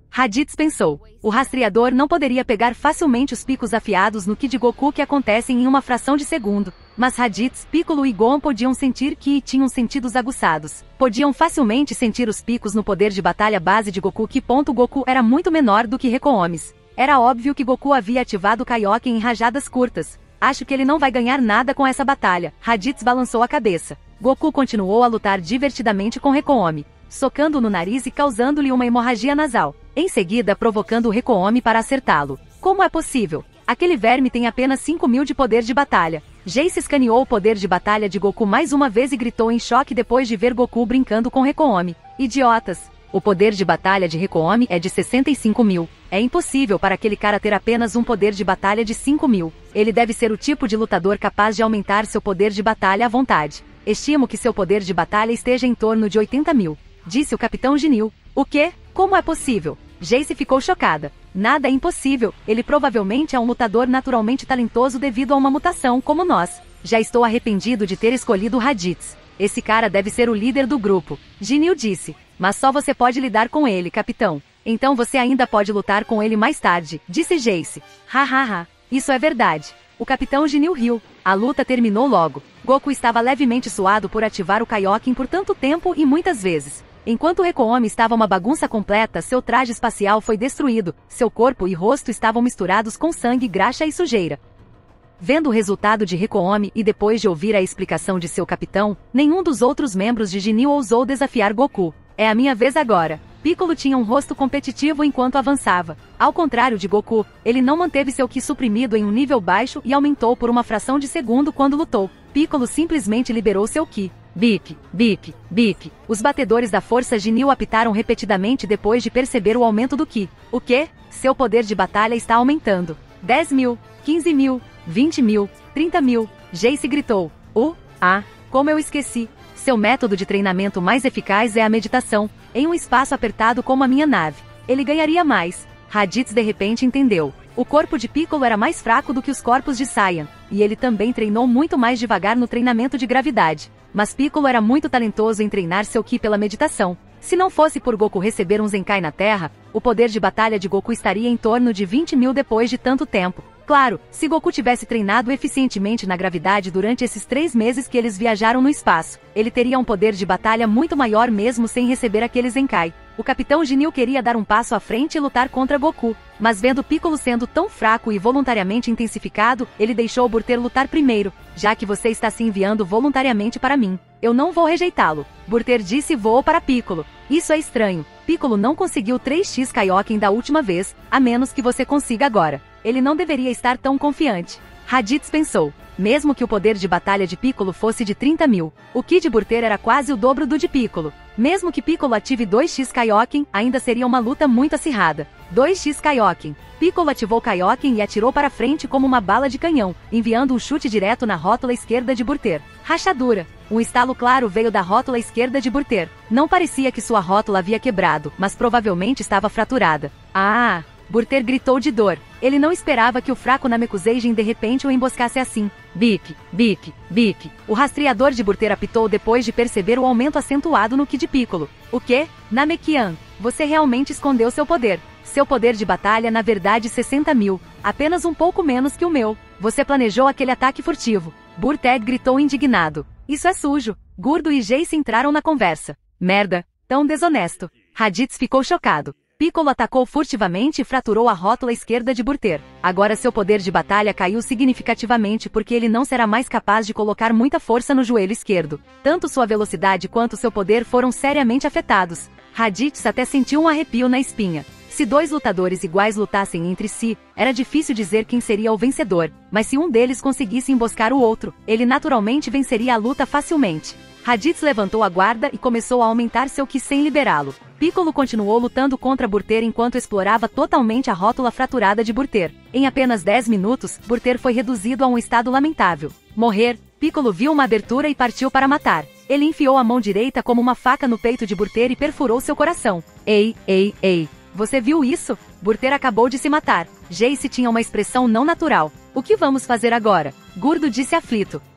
Raditz pensou. O rastreador não poderia pegar facilmente os picos afiados no Ki de Goku que acontecem em uma fração de segundo. Mas Raditz, Piccolo e Gohan podiam sentir que tinham sentidos aguçados. Podiam facilmente sentir os picos no poder de batalha base de Goku que. Goku era muito menor do que Rekoamis. Era óbvio que Goku havia ativado o Kaioken em rajadas curtas. Acho que ele não vai ganhar nada com essa batalha. Raditz balançou a cabeça. Goku continuou a lutar divertidamente com Rekoami, socando no nariz e causando-lhe uma hemorragia nasal. Em seguida provocando o Rekoami para acertá-lo. Como é possível? Aquele verme tem apenas cinco mil de poder de batalha. Jace escaneou o poder de batalha de Goku mais uma vez e gritou em choque depois de ver Goku brincando com Rekoami. Idiotas! O poder de batalha de Rekoami é de sessenta e cinco mil. É impossível para aquele cara ter apenas um poder de batalha de cinco mil. Ele deve ser o tipo de lutador capaz de aumentar seu poder de batalha à vontade. Estimo que seu poder de batalha esteja em torno de oitenta mil. Disse o Capitão Ginyu. O quê? Como é possível? Jace ficou chocada. Nada é impossível, ele provavelmente é um lutador naturalmente talentoso devido a uma mutação como nós. Já estou arrependido de ter escolhido Raditz. Esse cara deve ser o líder do grupo. Ginyu disse. Mas só você pode lidar com ele, capitão. Então você ainda pode lutar com ele mais tarde, disse Jace. Hahaha, isso é verdade. O Capitão Ginyu riu. A luta terminou logo. Goku estava levemente suado por ativar o Kaioken por tanto tempo e muitas vezes. Enquanto Rekoami estava uma bagunça completa, seu traje espacial foi destruído, seu corpo e rosto estavam misturados com sangue, graxa e sujeira. Vendo o resultado de Rekoami e depois de ouvir a explicação de seu capitão, nenhum dos outros membros de Ginyu ousou desafiar Goku. É a minha vez agora. Piccolo tinha um rosto competitivo enquanto avançava. Ao contrário de Goku, ele não manteve seu Ki suprimido em um nível baixo e aumentou por uma fração de segundo quando lutou. Piccolo simplesmente liberou seu Ki. Bip, bip, bip. Os batedores da força Ginyu apitaram repetidamente depois de perceber o aumento do Ki. O quê? Seu poder de batalha está aumentando. dez mil, quinze mil, vinte mil, trinta mil. Jace gritou. Uh, ah, como eu esqueci. Seu método de treinamento mais eficaz é a meditação, em um espaço apertado como a minha nave. Ele ganharia mais. Raditz de repente entendeu. O corpo de Piccolo era mais fraco do que os corpos de Saiyan, e ele também treinou muito mais devagar no treinamento de gravidade. Mas Piccolo era muito talentoso em treinar seu Ki pela meditação. Se não fosse por Goku receber um Zenkai na Terra, o poder de batalha de Goku estaria em torno de vinte mil depois de tanto tempo. Claro, se Goku tivesse treinado eficientemente na gravidade durante esses três meses que eles viajaram no espaço, ele teria um poder de batalha muito maior mesmo sem receber aquele Zenkai. O Capitão Ginyu queria dar um passo à frente e lutar contra Goku, mas vendo Piccolo sendo tão fraco e voluntariamente intensificado, ele deixou Burter lutar primeiro, já que você está se enviando voluntariamente para mim. Eu não vou rejeitá-lo. Burter disse e voou para Piccolo. Isso é estranho. Piccolo não conseguiu três x Kaioken da última vez, a menos que você consiga agora. Ele não deveria estar tão confiante. Raditz pensou. Mesmo que o poder de batalha de Piccolo fosse de trinta mil, o Ki de Burter era quase o dobro do de Piccolo. Mesmo que Piccolo ative dois x Kaioken, ainda seria uma luta muito acirrada. dois x Kaioken. Piccolo ativou Kaioken e atirou para frente como uma bala de canhão, enviando um chute direto na rótula esquerda de Burter. Rachadura. Um estalo claro veio da rótula esquerda de Burter. Não parecia que sua rótula havia quebrado, mas provavelmente estava fraturada. Ah! Burter gritou de dor. Ele não esperava que o fraco Namekuseijin de repente o emboscasse assim. Bip, bip, bip. O rastreador de Burter apitou depois de perceber o aumento acentuado no Ki de Piccolo. O quê? Namekian, você realmente escondeu seu poder. Seu poder de batalha na verdade sessenta mil. Apenas um pouco menos que o meu. Você planejou aquele ataque furtivo. Burter gritou indignado. Isso é sujo. Gurdo e Jace entraram na conversa. Merda, tão desonesto. Raditz ficou chocado. Piccolo atacou furtivamente e fraturou a rótula esquerda de Burter. Agora seu poder de batalha caiu significativamente porque ele não será mais capaz de colocar muita força no joelho esquerdo. Tanto sua velocidade quanto seu poder foram seriamente afetados. Raditz até sentiu um arrepio na espinha. Se dois lutadores iguais lutassem entre si, era difícil dizer quem seria o vencedor, mas se um deles conseguisse emboscar o outro, ele naturalmente venceria a luta facilmente. Raditz levantou a guarda e começou a aumentar seu Ki sem liberá-lo. Piccolo continuou lutando contra Burter enquanto explorava totalmente a rótula fraturada de Burter. Em apenas dez minutos, Burter foi reduzido a um estado lamentável. Morrer, Piccolo viu uma abertura e partiu para matar. Ele enfiou a mão direita como uma faca no peito de Burter e perfurou seu coração. Ei, ei, ei. Você viu isso? Burter acabou de se matar. Jace tinha uma expressão não natural. O que vamos fazer agora? Gurdo disse aflito.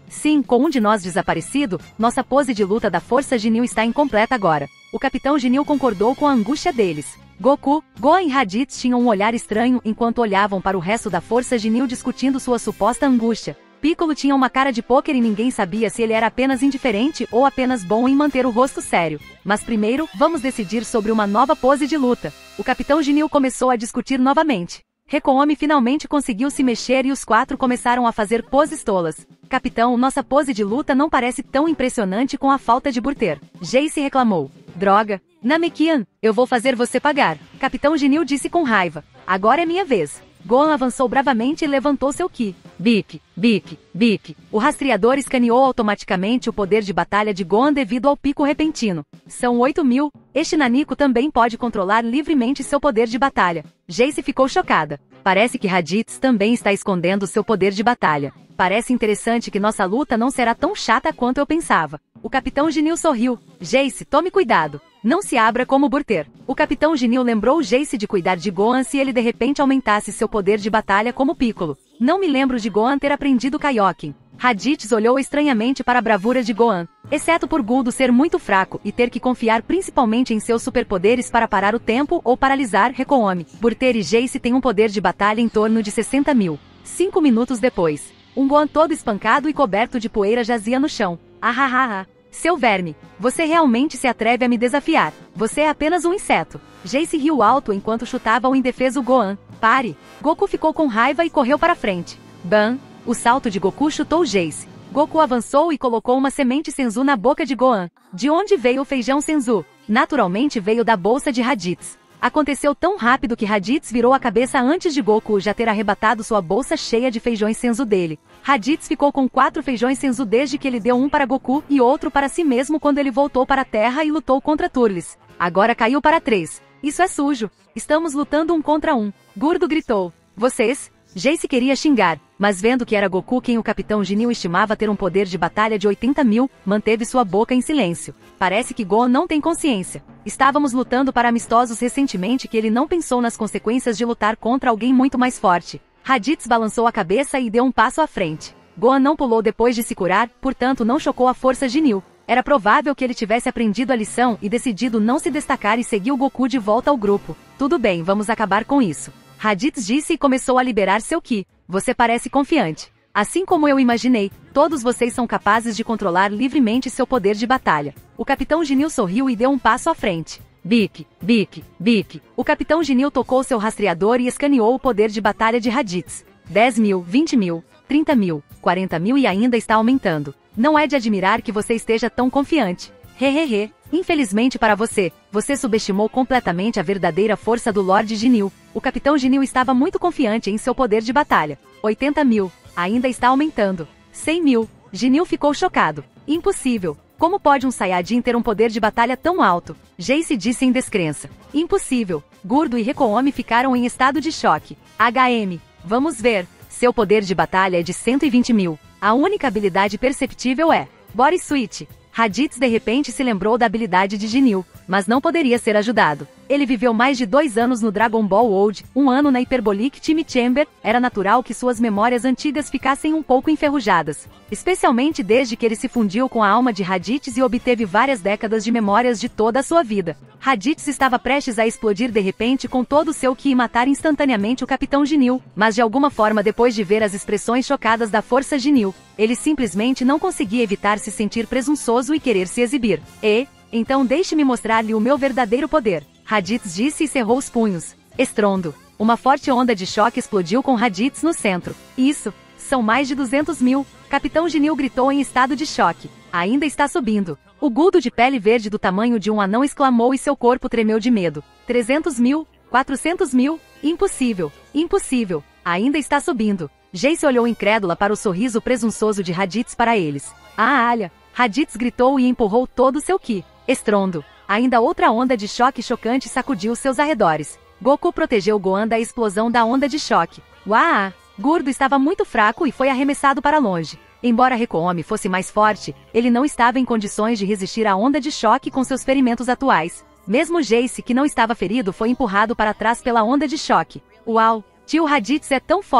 Sim, com um de nós desaparecido, nossa pose de luta da Força Ginyu está incompleta agora. O Capitão Ginyu concordou com a angústia deles. Goku, Gohan e Raditz tinham um olhar estranho enquanto olhavam para o resto da Força Ginyu discutindo sua suposta angústia. Piccolo tinha uma cara de pôquer e ninguém sabia se ele era apenas indiferente ou apenas bom em manter o rosto sério. Mas primeiro, vamos decidir sobre uma nova pose de luta. O Capitão Ginyu começou a discutir novamente. Rekoami finalmente conseguiu se mexer e os quatro começaram a fazer poses tolas. Capitão, nossa pose de luta não parece tão impressionante com a falta de burter. Jayce reclamou. Droga. Namekian, eu vou fazer você pagar. Capitão Ginyu disse com raiva. Agora é minha vez. Gohan avançou bravamente e levantou seu ki. Bip, bip, bip. O rastreador escaneou automaticamente o poder de batalha de Gohan devido ao pico repentino. São oito mil. Este nanico também pode controlar livremente seu poder de batalha. Jayce ficou chocada. Parece que Raditz também está escondendo seu poder de batalha. Parece interessante que nossa luta não será tão chata quanto eu pensava. O Capitão Ginyu sorriu. Jayce, tome cuidado. Não se abra como Burter. O Capitão Ginyu lembrou Jayce de cuidar de Gohan se ele de repente aumentasse seu poder de batalha como Piccolo. Não me lembro de Gohan ter aprendido Kaioken. Raditz olhou estranhamente para a bravura de Gohan, exceto por Guldo ser muito fraco e ter que confiar principalmente em seus superpoderes para parar o tempo ou paralisar Rekoami. Burter e Jayce têm um poder de batalha em torno de sessenta mil. Cinco minutos depois, um Gohan todo espancado e coberto de poeira jazia no chão. Ahahaha. Seu verme, você realmente se atreve a me desafiar. Você é apenas um inseto. Jayce riu alto enquanto chutava o indefeso Gohan. Pare. Goku ficou com raiva e correu para frente. Bam. O salto de Goku chutou Jayce. Goku avançou e colocou uma semente Senzu na boca de Gohan. De onde veio o feijão Senzu? Naturalmente veio da bolsa de Raditz. Aconteceu tão rápido que Raditz virou a cabeça antes de Goku já ter arrebatado sua bolsa cheia de feijões Senzu dele. Raditz ficou com quatro feijões Senzu desde que ele deu um para Goku e outro para si mesmo quando ele voltou para a Terra e lutou contra Turles. Agora caiu para três. Isso é sujo. Estamos lutando um contra um. Gurdo gritou. Vocês? Jayce queria xingar, mas vendo que era Goku quem o Capitão Ginyu estimava ter um poder de batalha de oitenta mil, manteve sua boca em silêncio. Parece que Gohan não tem consciência. Estávamos lutando para amistosos recentemente que ele não pensou nas consequências de lutar contra alguém muito mais forte. Raditz balançou a cabeça e deu um passo à frente. Gohan não pulou depois de se curar, portanto não chocou a força Ginyu. Era provável que ele tivesse aprendido a lição e decidido não se destacar e seguiu Goku de volta ao grupo. Tudo bem, vamos acabar com isso. Raditz disse e começou a liberar seu ki. Você parece confiante. Assim como eu imaginei, todos vocês são capazes de controlar livremente seu poder de batalha. O Capitão Ginyu sorriu e deu um passo à frente. Bip, bip, bip. O Capitão Ginyu tocou seu rastreador e escaneou o poder de batalha de Raditz. dez mil, vinte mil, trinta mil, quarenta mil e ainda está aumentando. Não é de admirar que você esteja tão confiante. Hehehe. Infelizmente para você, você subestimou completamente a verdadeira força do Lorde Ginyu. O Capitão Ginyu estava muito confiante em seu poder de batalha. oitenta mil. Ainda está aumentando. cem mil. Ginyu ficou chocado. Impossível. Como pode um Saiyajin ter um poder de batalha tão alto? Jayce disse em descrença. Impossível. Gurdo e Rekoami ficaram em estado de choque. H M. Vamos ver. Seu poder de batalha é de cento e vinte mil. A única habilidade perceptível é Body Switch. Raditz de repente se lembrou da habilidade de Ginyu, mas não poderia ser ajudado. Ele viveu mais de dois anos no Dragon Ball Old, um ano na Hyperbolic Time Chamber, era natural que suas memórias antigas ficassem um pouco enferrujadas. Especialmente desde que ele se fundiu com a alma de Raditz e obteve várias décadas de memórias de toda a sua vida. Raditz estava prestes a explodir de repente com todo o seu ki e matar instantaneamente o Capitão Ginyu, mas de alguma forma depois de ver as expressões chocadas da força Ginyu, ele simplesmente não conseguia evitar se sentir presunçoso e querer se exibir. E, então deixe-me mostrar-lhe o meu verdadeiro poder. Raditz disse e cerrou os punhos. Estrondo. Uma forte onda de choque explodiu com Raditz no centro. Isso, são mais de duzentos mil. Capitão Ginyu gritou em estado de choque. Ainda está subindo. O Guldo de pele verde do tamanho de um anão exclamou e seu corpo tremeu de medo. trezentos mil, quatrocentos mil, impossível, impossível. Ainda está subindo. Jayce olhou incrédula para o sorriso presunçoso de Raditz para eles. Ah, alha! Raditz gritou e empurrou todo o seu ki. Estrondo. Ainda outra onda de choque chocante sacudiu seus arredores. Goku protegeu Gohan da explosão da onda de choque. Uau! Gurdo estava muito fraco e foi arremessado para longe. Embora Rekoami fosse mais forte, ele não estava em condições de resistir à onda de choque com seus ferimentos atuais. Mesmo Jayce, que não estava ferido, foi empurrado para trás pela onda de choque. Uau! Tio Raditz é tão forte!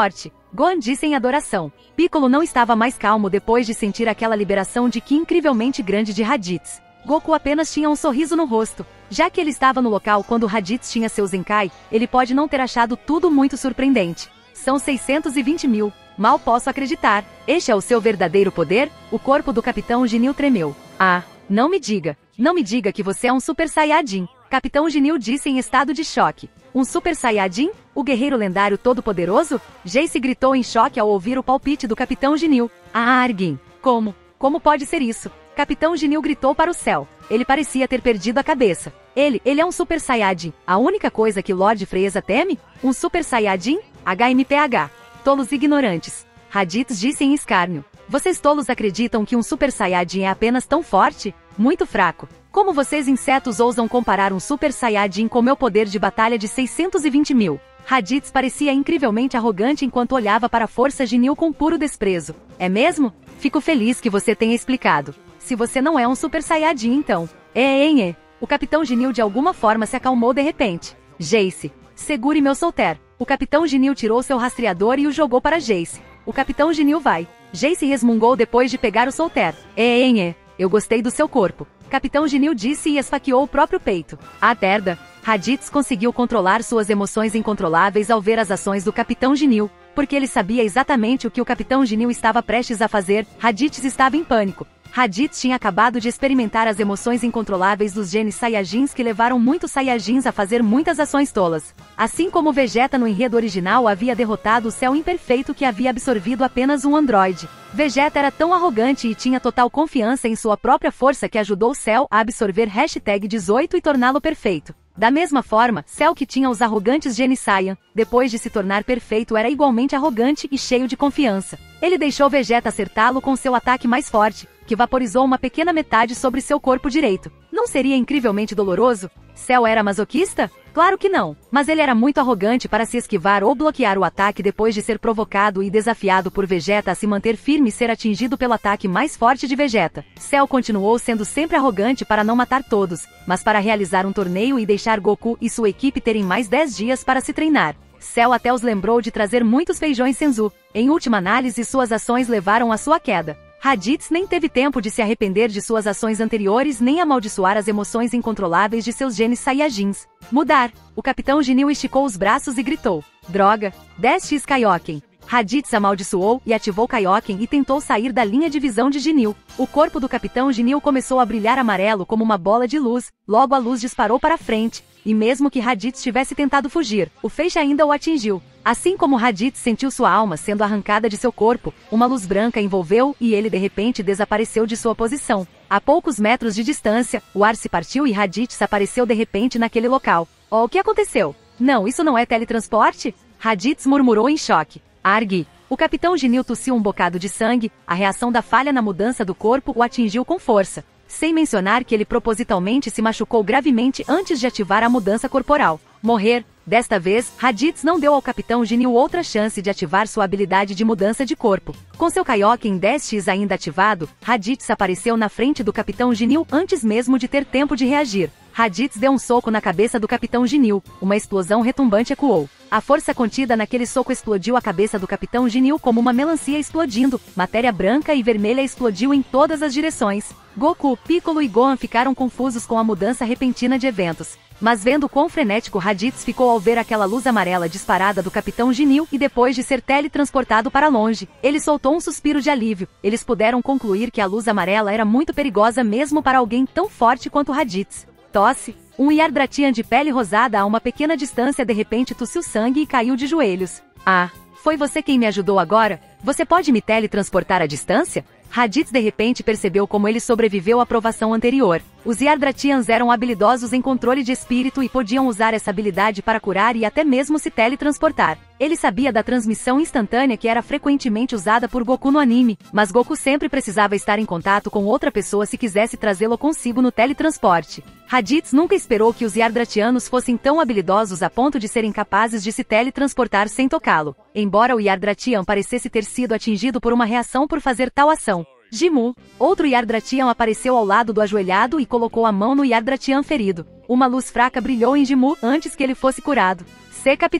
Gohan disse em adoração. Piccolo não estava mais calmo depois de sentir aquela liberação de ki incrivelmente grande de Raditz. Goku apenas tinha um sorriso no rosto. Já que ele estava no local quando Raditz tinha seu Zenkai, ele pode não ter achado tudo muito surpreendente. São seiscentos e vinte mil. Mal posso acreditar. Este é o seu verdadeiro poder? O corpo do Capitão Ginyu tremeu. Ah, não me diga. Não me diga que você é um Super Saiyajin. Capitão Ginyu disse em estado de choque. Um Super Saiyajin? O guerreiro lendário todo-poderoso? Jace gritou em choque ao ouvir o palpite do Capitão Ginyu. Ah, Argin. Como? Como pode ser isso? Capitão Ginyu gritou para o céu. Ele parecia ter perdido a cabeça. Ele, ele é um Super Saiyajin. A única coisa que Lord Frieza teme? Um Super Saiyajin? H M P H. Tolos ignorantes. Raditz disse em escárnio. Vocês tolos acreditam que um Super Saiyajin é apenas tão forte? Muito fraco. Como vocês insetos ousam comparar um Super Saiyajin com meu poder de batalha de seiscentos e vinte mil? Raditz parecia incrivelmente arrogante enquanto olhava para a força Ginyu com puro desprezo. É mesmo? Fico feliz que você tenha explicado. Se você não é um Super Saiyajin então. É, é, é. O Capitão Ginyu de alguma forma se acalmou de repente. Jace, segure meu solter. O Capitão Ginyu tirou seu rastreador e o jogou para Jace. O Capitão Ginyu vai. Jace resmungou depois de pegar o solter. É, é, é. Eu gostei do seu corpo. Capitão Ginyu disse e esfaqueou o próprio peito. A merda. Raditz conseguiu controlar suas emoções incontroláveis ao ver as ações do Capitão Ginyu, porque ele sabia exatamente o que o Capitão Ginyu estava prestes a fazer. Raditz estava em pânico. Raditz tinha acabado de experimentar as emoções incontroláveis dos genes Saiyajins que levaram muitos Saiyajins a fazer muitas ações tolas. Assim como Vegeta no enredo original havia derrotado o Cell imperfeito que havia absorvido apenas um androide. Vegeta era tão arrogante e tinha total confiança em sua própria força que ajudou Cell a absorver hashtag dezoito e torná-lo perfeito. Da mesma forma, Cell que tinha os arrogantes genes Saiyan, depois de se tornar perfeito era igualmente arrogante e cheio de confiança. Ele deixou Vegeta acertá-lo com seu ataque mais forte, que vaporizou uma pequena metade sobre seu corpo direito. Não seria incrivelmente doloroso? Cell era masoquista? Claro que não, mas ele era muito arrogante para se esquivar ou bloquear o ataque depois de ser provocado e desafiado por Vegeta a se manter firme e ser atingido pelo ataque mais forte de Vegeta. Cell continuou sendo sempre arrogante para não matar todos, mas para realizar um torneio e deixar Goku e sua equipe terem mais dez dias para se treinar. Cell até os lembrou de trazer muitos feijões Senzu. Em última análise, suas ações levaram à sua queda. Raditz nem teve tempo de se arrepender de suas ações anteriores nem amaldiçoar as emoções incontroláveis de seus genes Saiyajins. Mudar. O Capitão Ginyu esticou os braços e gritou. Droga. dez x Kaioken. Raditz amaldiçoou e ativou Kaioken e tentou sair da linha de visão de Ginyu. O corpo do Capitão Ginyu começou a brilhar amarelo como uma bola de luz, logo a luz disparou para frente. E mesmo que Raditz tivesse tentado fugir, o feixe ainda o atingiu. Assim como Raditz sentiu sua alma sendo arrancada de seu corpo, uma luz branca envolveu e ele de repente desapareceu de sua posição. A poucos metros de distância, o ar se partiu e Raditz apareceu de repente naquele local. Oh, o que aconteceu? Não, isso não é teletransporte? Raditz murmurou em choque. Argi. O Capitão Ginyu tossiu um bocado de sangue, a reação da falha na mudança do corpo o atingiu com força. Sem mencionar que ele propositalmente se machucou gravemente antes de ativar a mudança corporal. Morrer. Desta vez, Raditz não deu ao Capitão Ginyu outra chance de ativar sua habilidade de mudança de corpo. Com seu Kaioken dez x ainda ativado, Raditz apareceu na frente do Capitão Ginyu antes mesmo de ter tempo de reagir. Raditz deu um soco na cabeça do Capitão Ginyu, uma explosão retumbante ecoou. A força contida naquele soco explodiu a cabeça do Capitão Ginyu como uma melancia explodindo, matéria branca e vermelha explodiu em todas as direções. Goku, Piccolo e Gohan ficaram confusos com a mudança repentina de eventos. Mas vendo quão frenético Raditz ficou ao ver aquela luz amarela disparada do Capitão Ginyu e depois de ser teletransportado para longe, ele soltou um suspiro de alívio. Eles puderam concluir que a luz amarela era muito perigosa mesmo para alguém tão forte quanto Raditz. Tosse. Um Yardratian de pele rosada a uma pequena distância de repente tossiu sangue e caiu de joelhos. Ah, foi você quem me ajudou agora? Você pode me teletransportar à distância? Raditz de repente percebeu como ele sobreviveu à provação anterior. Os Yardratians eram habilidosos em controle de espírito e podiam usar essa habilidade para curar e até mesmo se teletransportar. Ele sabia da transmissão instantânea que era frequentemente usada por Goku no anime, mas Goku sempre precisava estar em contato com outra pessoa se quisesse trazê-lo consigo no teletransporte. Raditz nunca esperou que os Yardratianos fossem tão habilidosos a ponto de serem capazes de se teletransportar sem tocá-lo, embora o Yardratian parecesse ter sido atingido por uma reação por fazer tal ação. Jimu, outro Yardratian apareceu ao lado do ajoelhado e colocou a mão no Yardratian ferido. Uma luz fraca brilhou em Jimu antes que ele fosse curado. C. Capitão.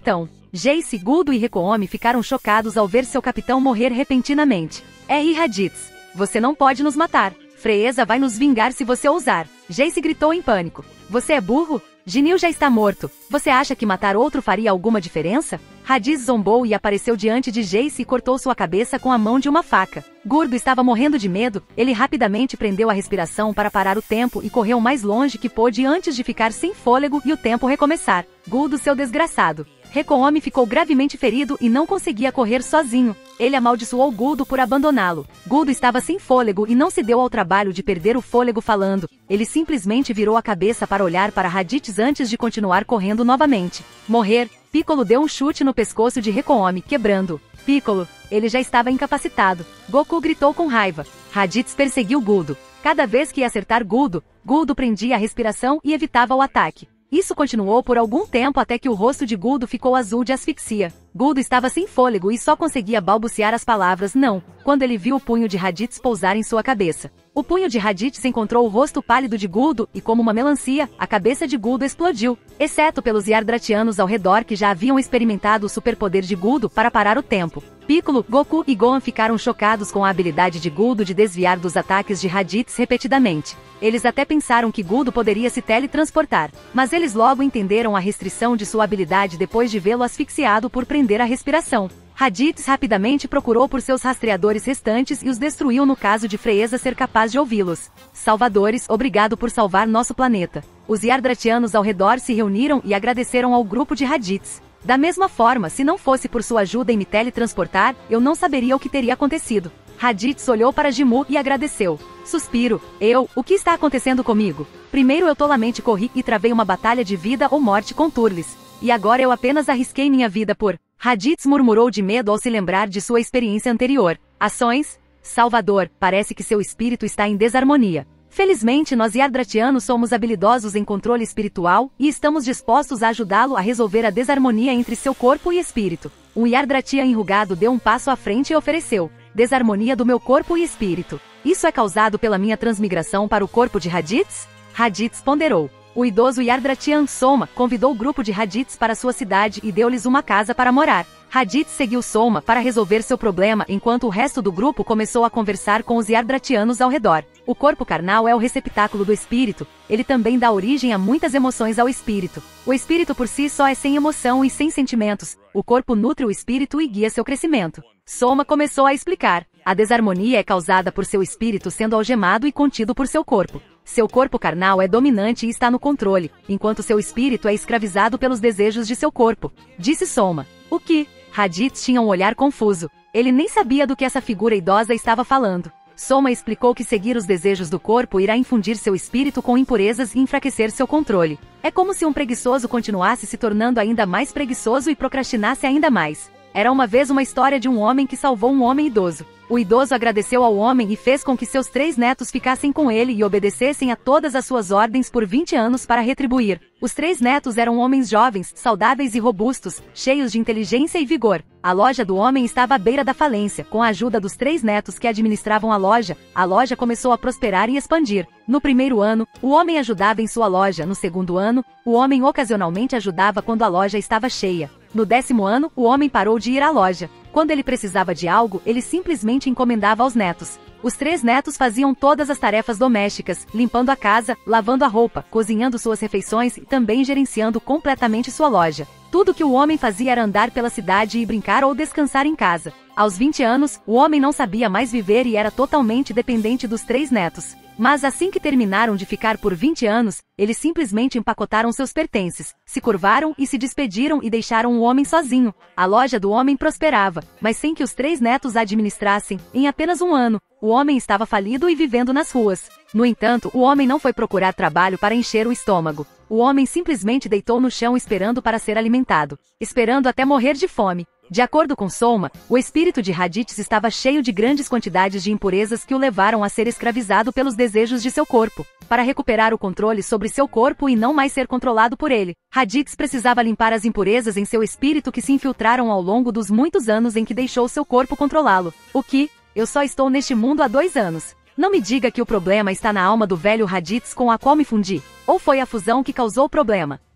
Jace, Guldo e Rekoome ficaram chocados ao ver seu capitão morrer repentinamente. R. Raditz, você não pode nos matar. Freeza vai nos vingar se você ousar. Jace gritou em pânico. Você é burro? Ginil já está morto. Você acha que matar outro faria alguma diferença? Raditz zombou e apareceu diante de Jace e cortou sua cabeça com a mão de uma faca. Guldo estava morrendo de medo, ele rapidamente prendeu a respiração para parar o tempo e correu o mais longe que pôde antes de ficar sem fôlego e o tempo recomeçar. Guldo, seu desgraçado. Rekoome ficou gravemente ferido e não conseguia correr sozinho. Ele amaldiçoou Guldo por abandoná-lo. Guldo estava sem fôlego e não se deu ao trabalho de perder o fôlego falando. Ele simplesmente virou a cabeça para olhar para Raditz antes de continuar correndo novamente. Morrer. Piccolo deu um chute no pescoço de Rekoome, quebrando-o. Piccolo, ele já estava incapacitado. Goku gritou com raiva. Raditz perseguiu Guldo. Cada vez que ia acertar Guldo, Guldo prendia a respiração e evitava o ataque. Isso continuou por algum tempo até que o rosto de Guldo ficou azul de asfixia. Guldo estava sem fôlego e só conseguia balbuciar as palavras não, quando ele viu o punho de Raditz pousar em sua cabeça. O punho de Raditz encontrou o rosto pálido de Guldo e, como uma melancia, a cabeça de Guldo explodiu, exceto pelos Yardratianos ao redor que já haviam experimentado o superpoder de Guldo para parar o tempo. Piccolo, Goku e Gohan ficaram chocados com a habilidade de Guldo de desviar dos ataques de Raditz repetidamente. Eles até pensaram que Guldo poderia se teletransportar, mas eles logo entenderam a restrição de sua habilidade depois de vê-lo asfixiado por prender a respiração. Raditz rapidamente procurou por seus rastreadores restantes e os destruiu no caso de Freeza ser capaz de ouvi-los. Salvadores, obrigado por salvar nosso planeta. Os Yardratianos ao redor se reuniram e agradeceram ao grupo de Raditz. Da mesma forma, se não fosse por sua ajuda em me teletransportar, eu não saberia o que teria acontecido. Raditz olhou para Jimu e agradeceu. Suspiro. Eu, o que está acontecendo comigo? Primeiro eu tolamente corri e travei uma batalha de vida ou morte com Turles. E agora eu apenas arrisquei minha vida por... Raditz murmurou de medo ao se lembrar de sua experiência anterior. Ações? Salvador, parece que seu espírito está em desarmonia. Felizmente nós Yardratianos somos habilidosos em controle espiritual e estamos dispostos a ajudá-lo a resolver a desarmonia entre seu corpo e espírito. Um Yardratia enrugado deu um passo à frente e ofereceu. Desarmonia do meu corpo e espírito. Isso é causado pela minha transmigração para o corpo de Raditz? Raditz ponderou. O idoso Yardratian Soma convidou o grupo de Raditz para sua cidade e deu-lhes uma casa para morar. Raditz seguiu Soma para resolver seu problema enquanto o resto do grupo começou a conversar com os Yardratianos ao redor. O corpo carnal é o receptáculo do espírito, ele também dá origem a muitas emoções ao espírito. O espírito por si só é sem emoção e sem sentimentos, o corpo nutre o espírito e guia seu crescimento. Soma começou a explicar. A desarmonia é causada por seu espírito sendo algemado e contido por seu corpo. Seu corpo carnal é dominante e está no controle, enquanto seu espírito é escravizado pelos desejos de seu corpo. Disse Soma. O que? Raditz tinha um olhar confuso. Ele nem sabia do que essa figura idosa estava falando. Soma explicou que seguir os desejos do corpo irá infundir seu espírito com impurezas e enfraquecer seu controle. É como se um preguiçoso continuasse se tornando ainda mais preguiçoso e procrastinasse ainda mais. Era uma vez uma história de um homem que salvou um homem idoso. O idoso agradeceu ao homem e fez com que seus três netos ficassem com ele e obedecessem a todas as suas ordens por vinte anos para retribuir. Os três netos eram homens jovens, saudáveis e robustos, cheios de inteligência e vigor. A loja do homem estava à beira da falência. Com a ajuda dos três netos que administravam a loja, a loja começou a prosperar e expandir. No primeiro ano, o homem ajudava em sua loja. No segundo ano, o homem ocasionalmente ajudava quando a loja estava cheia. No décimo ano, o homem parou de ir à loja. Quando ele precisava de algo, ele simplesmente encomendava aos netos. Os três netos faziam todas as tarefas domésticas, limpando a casa, lavando a roupa, cozinhando suas refeições e também gerenciando completamente sua loja. Tudo que o homem fazia era andar pela cidade e brincar ou descansar em casa. Aos vinte anos, o homem não sabia mais viver e era totalmente dependente dos três netos. Mas assim que terminaram de ficar por vinte anos, eles simplesmente empacotaram seus pertences, se curvaram e se despediram e deixaram o homem sozinho. A loja do homem prosperava, mas sem que os três netos a administrassem. Em apenas um ano, o homem estava falido e vivendo nas ruas. No entanto, o homem não foi procurar trabalho para encher o estômago. O homem simplesmente deitou no chão esperando para ser alimentado, esperando até morrer de fome. De acordo com Soma, o espírito de Raditz estava cheio de grandes quantidades de impurezas que o levaram a ser escravizado pelos desejos de seu corpo. Para recuperar o controle sobre seu corpo e não mais ser controlado por ele, Raditz precisava limpar as impurezas em seu espírito que se infiltraram ao longo dos muitos anos em que deixou seu corpo controlá-lo. O que? Eu só estou neste mundo há dois anos. Não me diga que o problema está na alma do velho Raditz com a qual me fundi. Ou foi a fusão que causou o problema?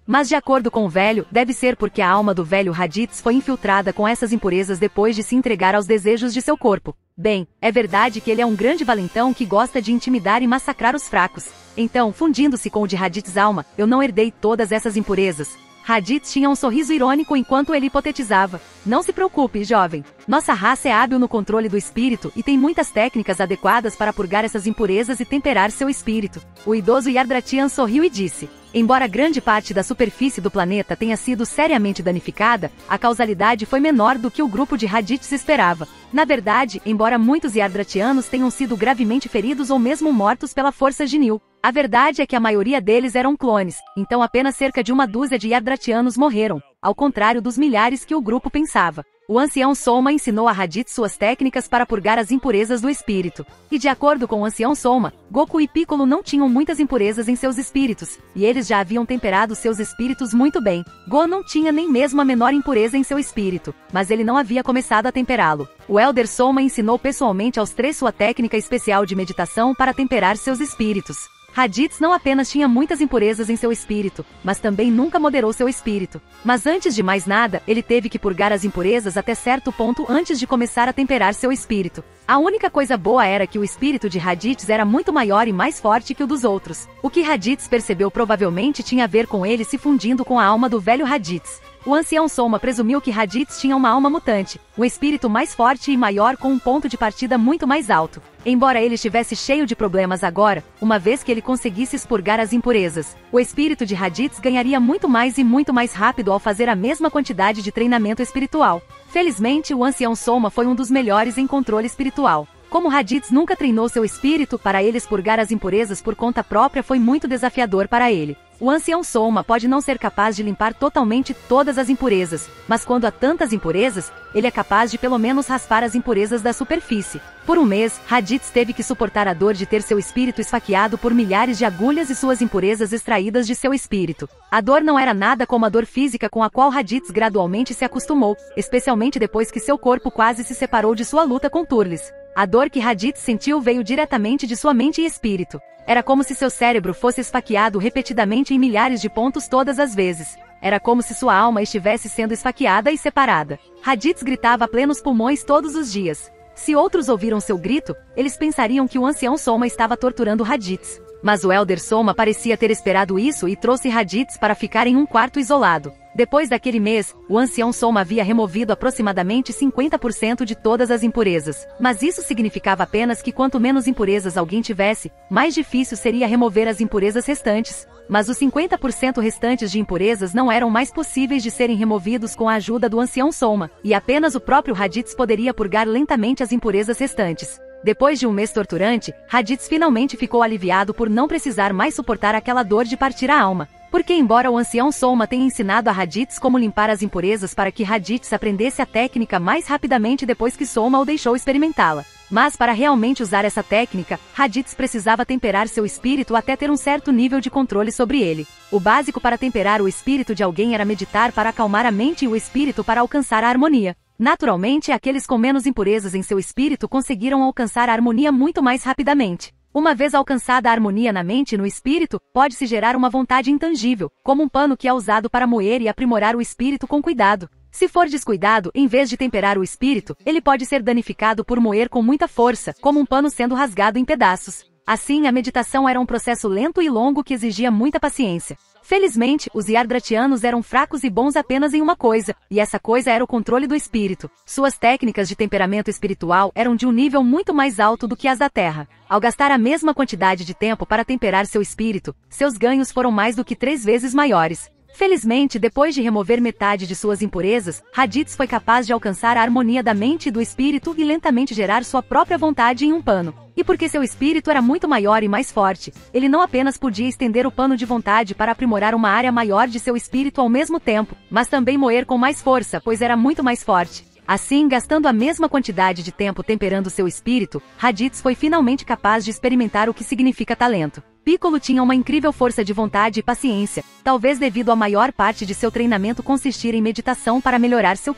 Mas de acordo com o velho, deve ser porque a alma do velho Raditz foi infiltrada com essas impurezas depois de se entregar aos desejos de seu corpo. Bem, é verdade que ele é um grande valentão que gosta de intimidar e massacrar os fracos. Então, fundindo-se com o de Raditz alma, eu não herdei todas essas impurezas. Raditz tinha um sorriso irônico enquanto ele hipotetizava. Não se preocupe, jovem. Nossa raça é hábil no controle do espírito e tem muitas técnicas adequadas para purgar essas impurezas e temperar seu espírito. O idoso Yardratian sorriu e disse: embora grande parte da superfície do planeta tenha sido seriamente danificada, a causalidade foi menor do que o grupo de Raditz esperava. Na verdade, embora muitos Yardratianos tenham sido gravemente feridos ou mesmo mortos pela força Ginyu, a verdade é que a maioria deles eram clones, então apenas cerca de uma dúzia de Yardratianos morreram, ao contrário dos milhares que o grupo pensava. O ancião Soma ensinou a Raditz suas técnicas para purgar as impurezas do espírito. E de acordo com o ancião Soma, Goku e Piccolo não tinham muitas impurezas em seus espíritos, e eles já haviam temperado seus espíritos muito bem. Go não tinha nem mesmo a menor impureza em seu espírito, mas ele não havia começado a temperá-lo. O Elder Soma ensinou pessoalmente aos três sua técnica especial de meditação para temperar seus espíritos. Raditz não apenas tinha muitas impurezas em seu espírito, mas também nunca moderou seu espírito. Mas antes de mais nada, ele teve que purgar as impurezas até certo ponto antes de começar a temperar seu espírito. A única coisa boa era que o espírito de Raditz era muito maior e mais forte que o dos outros. O que Raditz percebeu provavelmente tinha a ver com ele se fundindo com a alma do velho Raditz. O ancião Soma presumiu que Raditz tinha uma alma mutante, um espírito mais forte e maior com um ponto de partida muito mais alto. Embora ele estivesse cheio de problemas agora, uma vez que ele conseguisse expurgar as impurezas, o espírito de Raditz ganharia muito mais e muito mais rápido ao fazer a mesma quantidade de treinamento espiritual. Felizmente, o ancião Soma foi um dos melhores em controle espiritual. Como Raditz nunca treinou seu espírito, para ele expurgar as impurezas por conta própria foi muito desafiador para ele. O ancião Soma pode não ser capaz de limpar totalmente todas as impurezas, mas quando há tantas impurezas, ele é capaz de pelo menos raspar as impurezas da superfície. Por um mês, Raditz teve que suportar a dor de ter seu espírito esfaqueado por milhares de agulhas e suas impurezas extraídas de seu espírito. A dor não era nada como a dor física com a qual Raditz gradualmente se acostumou, especialmente depois que seu corpo quase se separou de sua luta com Turles. A dor que Raditz sentiu veio diretamente de sua mente e espírito. Era como se seu cérebro fosse esfaqueado repetidamente em milhares de pontos todas as vezes. Era como se sua alma estivesse sendo esfaqueada e separada. Raditz gritava a plenos pulmões todos os dias. Se outros ouviram seu grito, eles pensariam que o ancião Soma estava torturando Raditz. Mas o Elder Soma parecia ter esperado isso e trouxe Raditz para ficar em um quarto isolado. Depois daquele mês, o ancião Soma havia removido aproximadamente cinquenta por cento de todas as impurezas. Mas isso significava apenas que quanto menos impurezas alguém tivesse, mais difícil seria remover as impurezas restantes. Mas os cinquenta por cento restantes de impurezas não eram mais possíveis de serem removidos com a ajuda do ancião Soma, e apenas o próprio Raditz poderia purgar lentamente as impurezas restantes. Depois de um mês torturante, Raditz finalmente ficou aliviado por não precisar mais suportar aquela dor de partir a alma. Porque embora o ancião Soma tenha ensinado a Raditz como limpar as impurezas para que Raditz aprendesse a técnica mais rapidamente depois que Soma o deixou experimentá-la. Mas para realmente usar essa técnica, Raditz precisava temperar seu espírito até ter um certo nível de controle sobre ele. O básico para temperar o espírito de alguém era meditar para acalmar a mente e o espírito para alcançar a harmonia. Naturalmente, aqueles com menos impurezas em seu espírito conseguiram alcançar a harmonia muito mais rapidamente. Uma vez alcançada a harmonia na mente e no espírito, pode-se gerar uma vontade intangível, como um pano que é usado para moer e aprimorar o espírito com cuidado. Se for descuidado, em vez de temperar o espírito, ele pode ser danificado por moer com muita força, como um pano sendo rasgado em pedaços. Assim, a meditação era um processo lento e longo que exigia muita paciência. Felizmente, os Yardratianos eram fracos e bons apenas em uma coisa, e essa coisa era o controle do espírito. Suas técnicas de temperamento espiritual eram de um nível muito mais alto do que as da Terra. Ao gastar a mesma quantidade de tempo para temperar seu espírito, seus ganhos foram mais do que três vezes maiores. Felizmente, depois de remover metade de suas impurezas, Raditz foi capaz de alcançar a harmonia da mente e do espírito e lentamente gerar sua própria vontade em um pano. E porque seu espírito era muito maior e mais forte, ele não apenas podia estender o pano de vontade para aprimorar uma área maior de seu espírito ao mesmo tempo, mas também moer com mais força, pois era muito mais forte. Assim, gastando a mesma quantidade de tempo temperando seu espírito, Raditz foi finalmente capaz de experimentar o que significa talento. Piccolo tinha uma incrível força de vontade e paciência, talvez devido à maior parte de seu treinamento consistir em meditação para melhorar seu ki.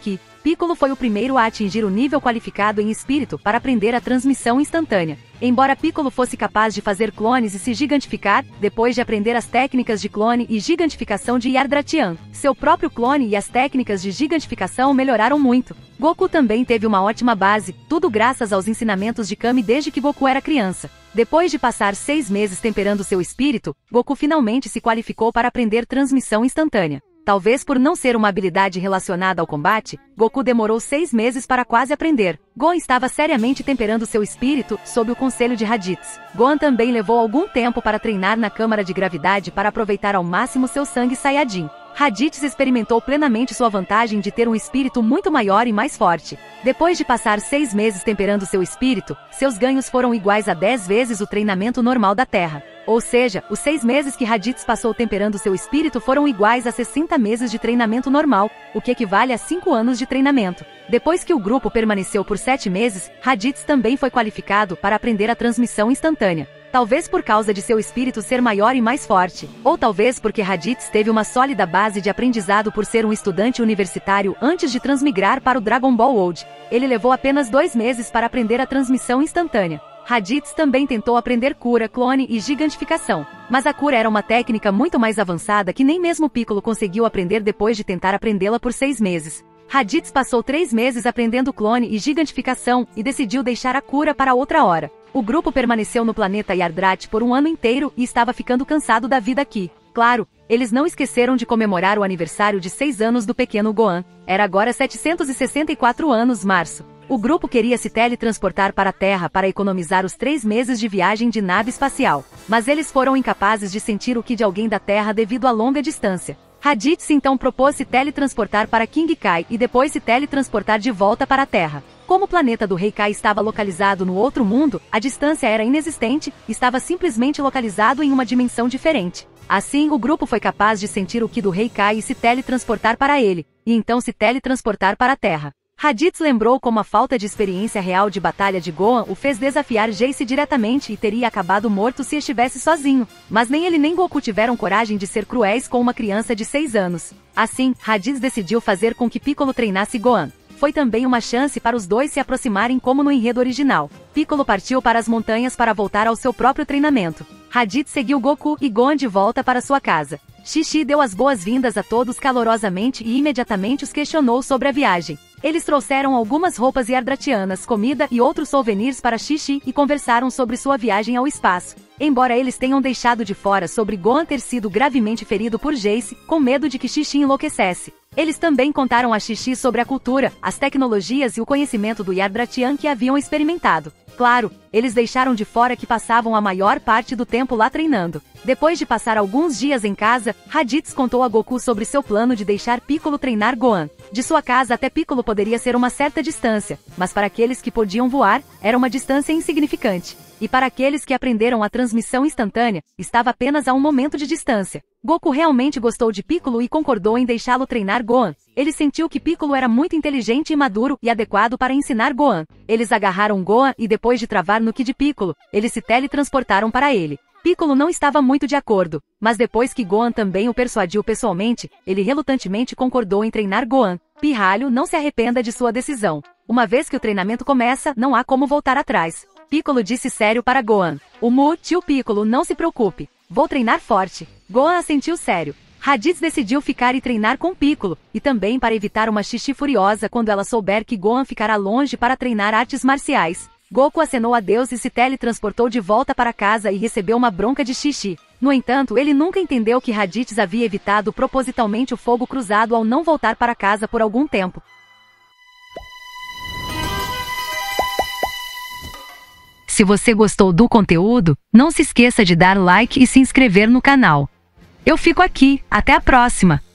Piccolo foi o primeiro a atingir o nível qualificado em espírito para aprender a transmissão instantânea. Embora Piccolo fosse capaz de fazer clones e se gigantificar, depois de aprender as técnicas de clone e gigantificação de Yardratian, seu próprio clone e as técnicas de gigantificação melhoraram muito. Goku também teve uma ótima base, tudo graças aos ensinamentos de Kami desde que Goku era criança. Depois de passar seis meses temperando seu espírito, Goku finalmente se qualificou para aprender transmissão instantânea. Talvez por não ser uma habilidade relacionada ao combate, Goku demorou seis meses para quase aprender. Gohan estava seriamente temperando seu espírito, sob o conselho de Raditz. Gohan também levou algum tempo para treinar na câmara de gravidade para aproveitar ao máximo seu sangue Saiyajin. Raditz experimentou plenamente sua vantagem de ter um espírito muito maior e mais forte. Depois de passar seis meses temperando seu espírito, seus ganhos foram iguais a dez vezes o treinamento normal da Terra. Ou seja, os seis meses que Raditz passou temperando seu espírito foram iguais a sessenta meses de treinamento normal, o que equivale a cinco anos de treinamento. Depois que o grupo permaneceu por sete meses, Raditz também foi qualificado para aprender a transmissão instantânea. Talvez por causa de seu espírito ser maior e mais forte, ou talvez porque Raditz teve uma sólida base de aprendizado por ser um estudante universitário antes de transmigrar para o Dragon Ball World. Ele levou apenas dois meses para aprender a transmissão instantânea. Raditz também tentou aprender cura, clone e gigantificação, mas a cura era uma técnica muito mais avançada que nem mesmo Piccolo conseguiu aprender depois de tentar aprendê-la por seis meses. Raditz passou três meses aprendendo clone e gigantificação e decidiu deixar a cura para outra hora. O grupo permaneceu no planeta Yardrat por um ano inteiro e estava ficando cansado da vida aqui. Claro, eles não esqueceram de comemorar o aniversário de seis anos do pequeno Gohan. Era agora setecentos e sessenta e quatro anos, março. O grupo queria se teletransportar para a Terra para economizar os três meses de viagem de nave espacial. Mas eles foram incapazes de sentir o ki de alguém da Terra devido à longa distância. Raditz então propôs se teletransportar para King Kai e depois se teletransportar de volta para a Terra. Como o planeta do Rei Kai estava localizado no outro mundo, a distância era inexistente, estava simplesmente localizado em uma dimensão diferente. Assim, o grupo foi capaz de sentir o ki do Rei Kai e se teletransportar para ele, e então se teletransportar para a Terra. Raditz lembrou como a falta de experiência real de batalha de Gohan o fez desafiar Jeice diretamente e teria acabado morto se estivesse sozinho. Mas nem ele nem Goku tiveram coragem de ser cruéis com uma criança de seis anos. Assim, Raditz decidiu fazer com que Piccolo treinasse Gohan. Foi também uma chance para os dois se aproximarem como no enredo original. Piccolo partiu para as montanhas para voltar ao seu próprio treinamento. Raditz seguiu Goku e Gohan de volta para sua casa. Xixi deu as boas-vindas a todos calorosamente e imediatamente os questionou sobre a viagem. Eles trouxeram algumas roupas yardratianas, comida e outros souvenirs para Xixi e conversaram sobre sua viagem ao espaço. Embora eles tenham deixado de fora sobre Gohan ter sido gravemente ferido por Jeice, com medo de que Xixi enlouquecesse. Eles também contaram a Xixi sobre a cultura, as tecnologias e o conhecimento do Yardratian que haviam experimentado. Claro, eles deixaram de fora que passavam a maior parte do tempo lá treinando. Depois de passar alguns dias em casa, Raditz contou a Goku sobre seu plano de deixar Piccolo treinar Gohan. De sua casa até Piccolo poderia ser uma certa distância, mas para aqueles que podiam voar, era uma distância insignificante. E para aqueles que aprenderam a transmissão instantânea, estava apenas a um momento de distância. Goku realmente gostou de Piccolo e concordou em deixá-lo treinar Gohan. Ele sentiu que Piccolo era muito inteligente e maduro e adequado para ensinar Gohan. Eles agarraram Gohan e depois de travar no ki de Piccolo, eles se teletransportaram para ele. Piccolo não estava muito de acordo, mas depois que Gohan também o persuadiu pessoalmente, ele relutantemente concordou em treinar Gohan. Pirralho, não se arrependa de sua decisão. Uma vez que o treinamento começa, não há como voltar atrás. Piccolo disse sério para Gohan. O Mu, tio Piccolo, não se preocupe. Vou treinar forte. Gohan assentiu sério. Raditz decidiu ficar e treinar com Piccolo, e também para evitar uma Xixi furiosa quando ela souber que Gohan ficará longe para treinar artes marciais. Goku acenou a Deus e se teletransportou de volta para casa e recebeu uma bronca de Xixi. No entanto, ele nunca entendeu que Raditz havia evitado propositalmente o fogo cruzado ao não voltar para casa por algum tempo. Se você gostou do conteúdo, não se esqueça de dar like e se inscrever no canal. Eu fico aqui, até a próxima!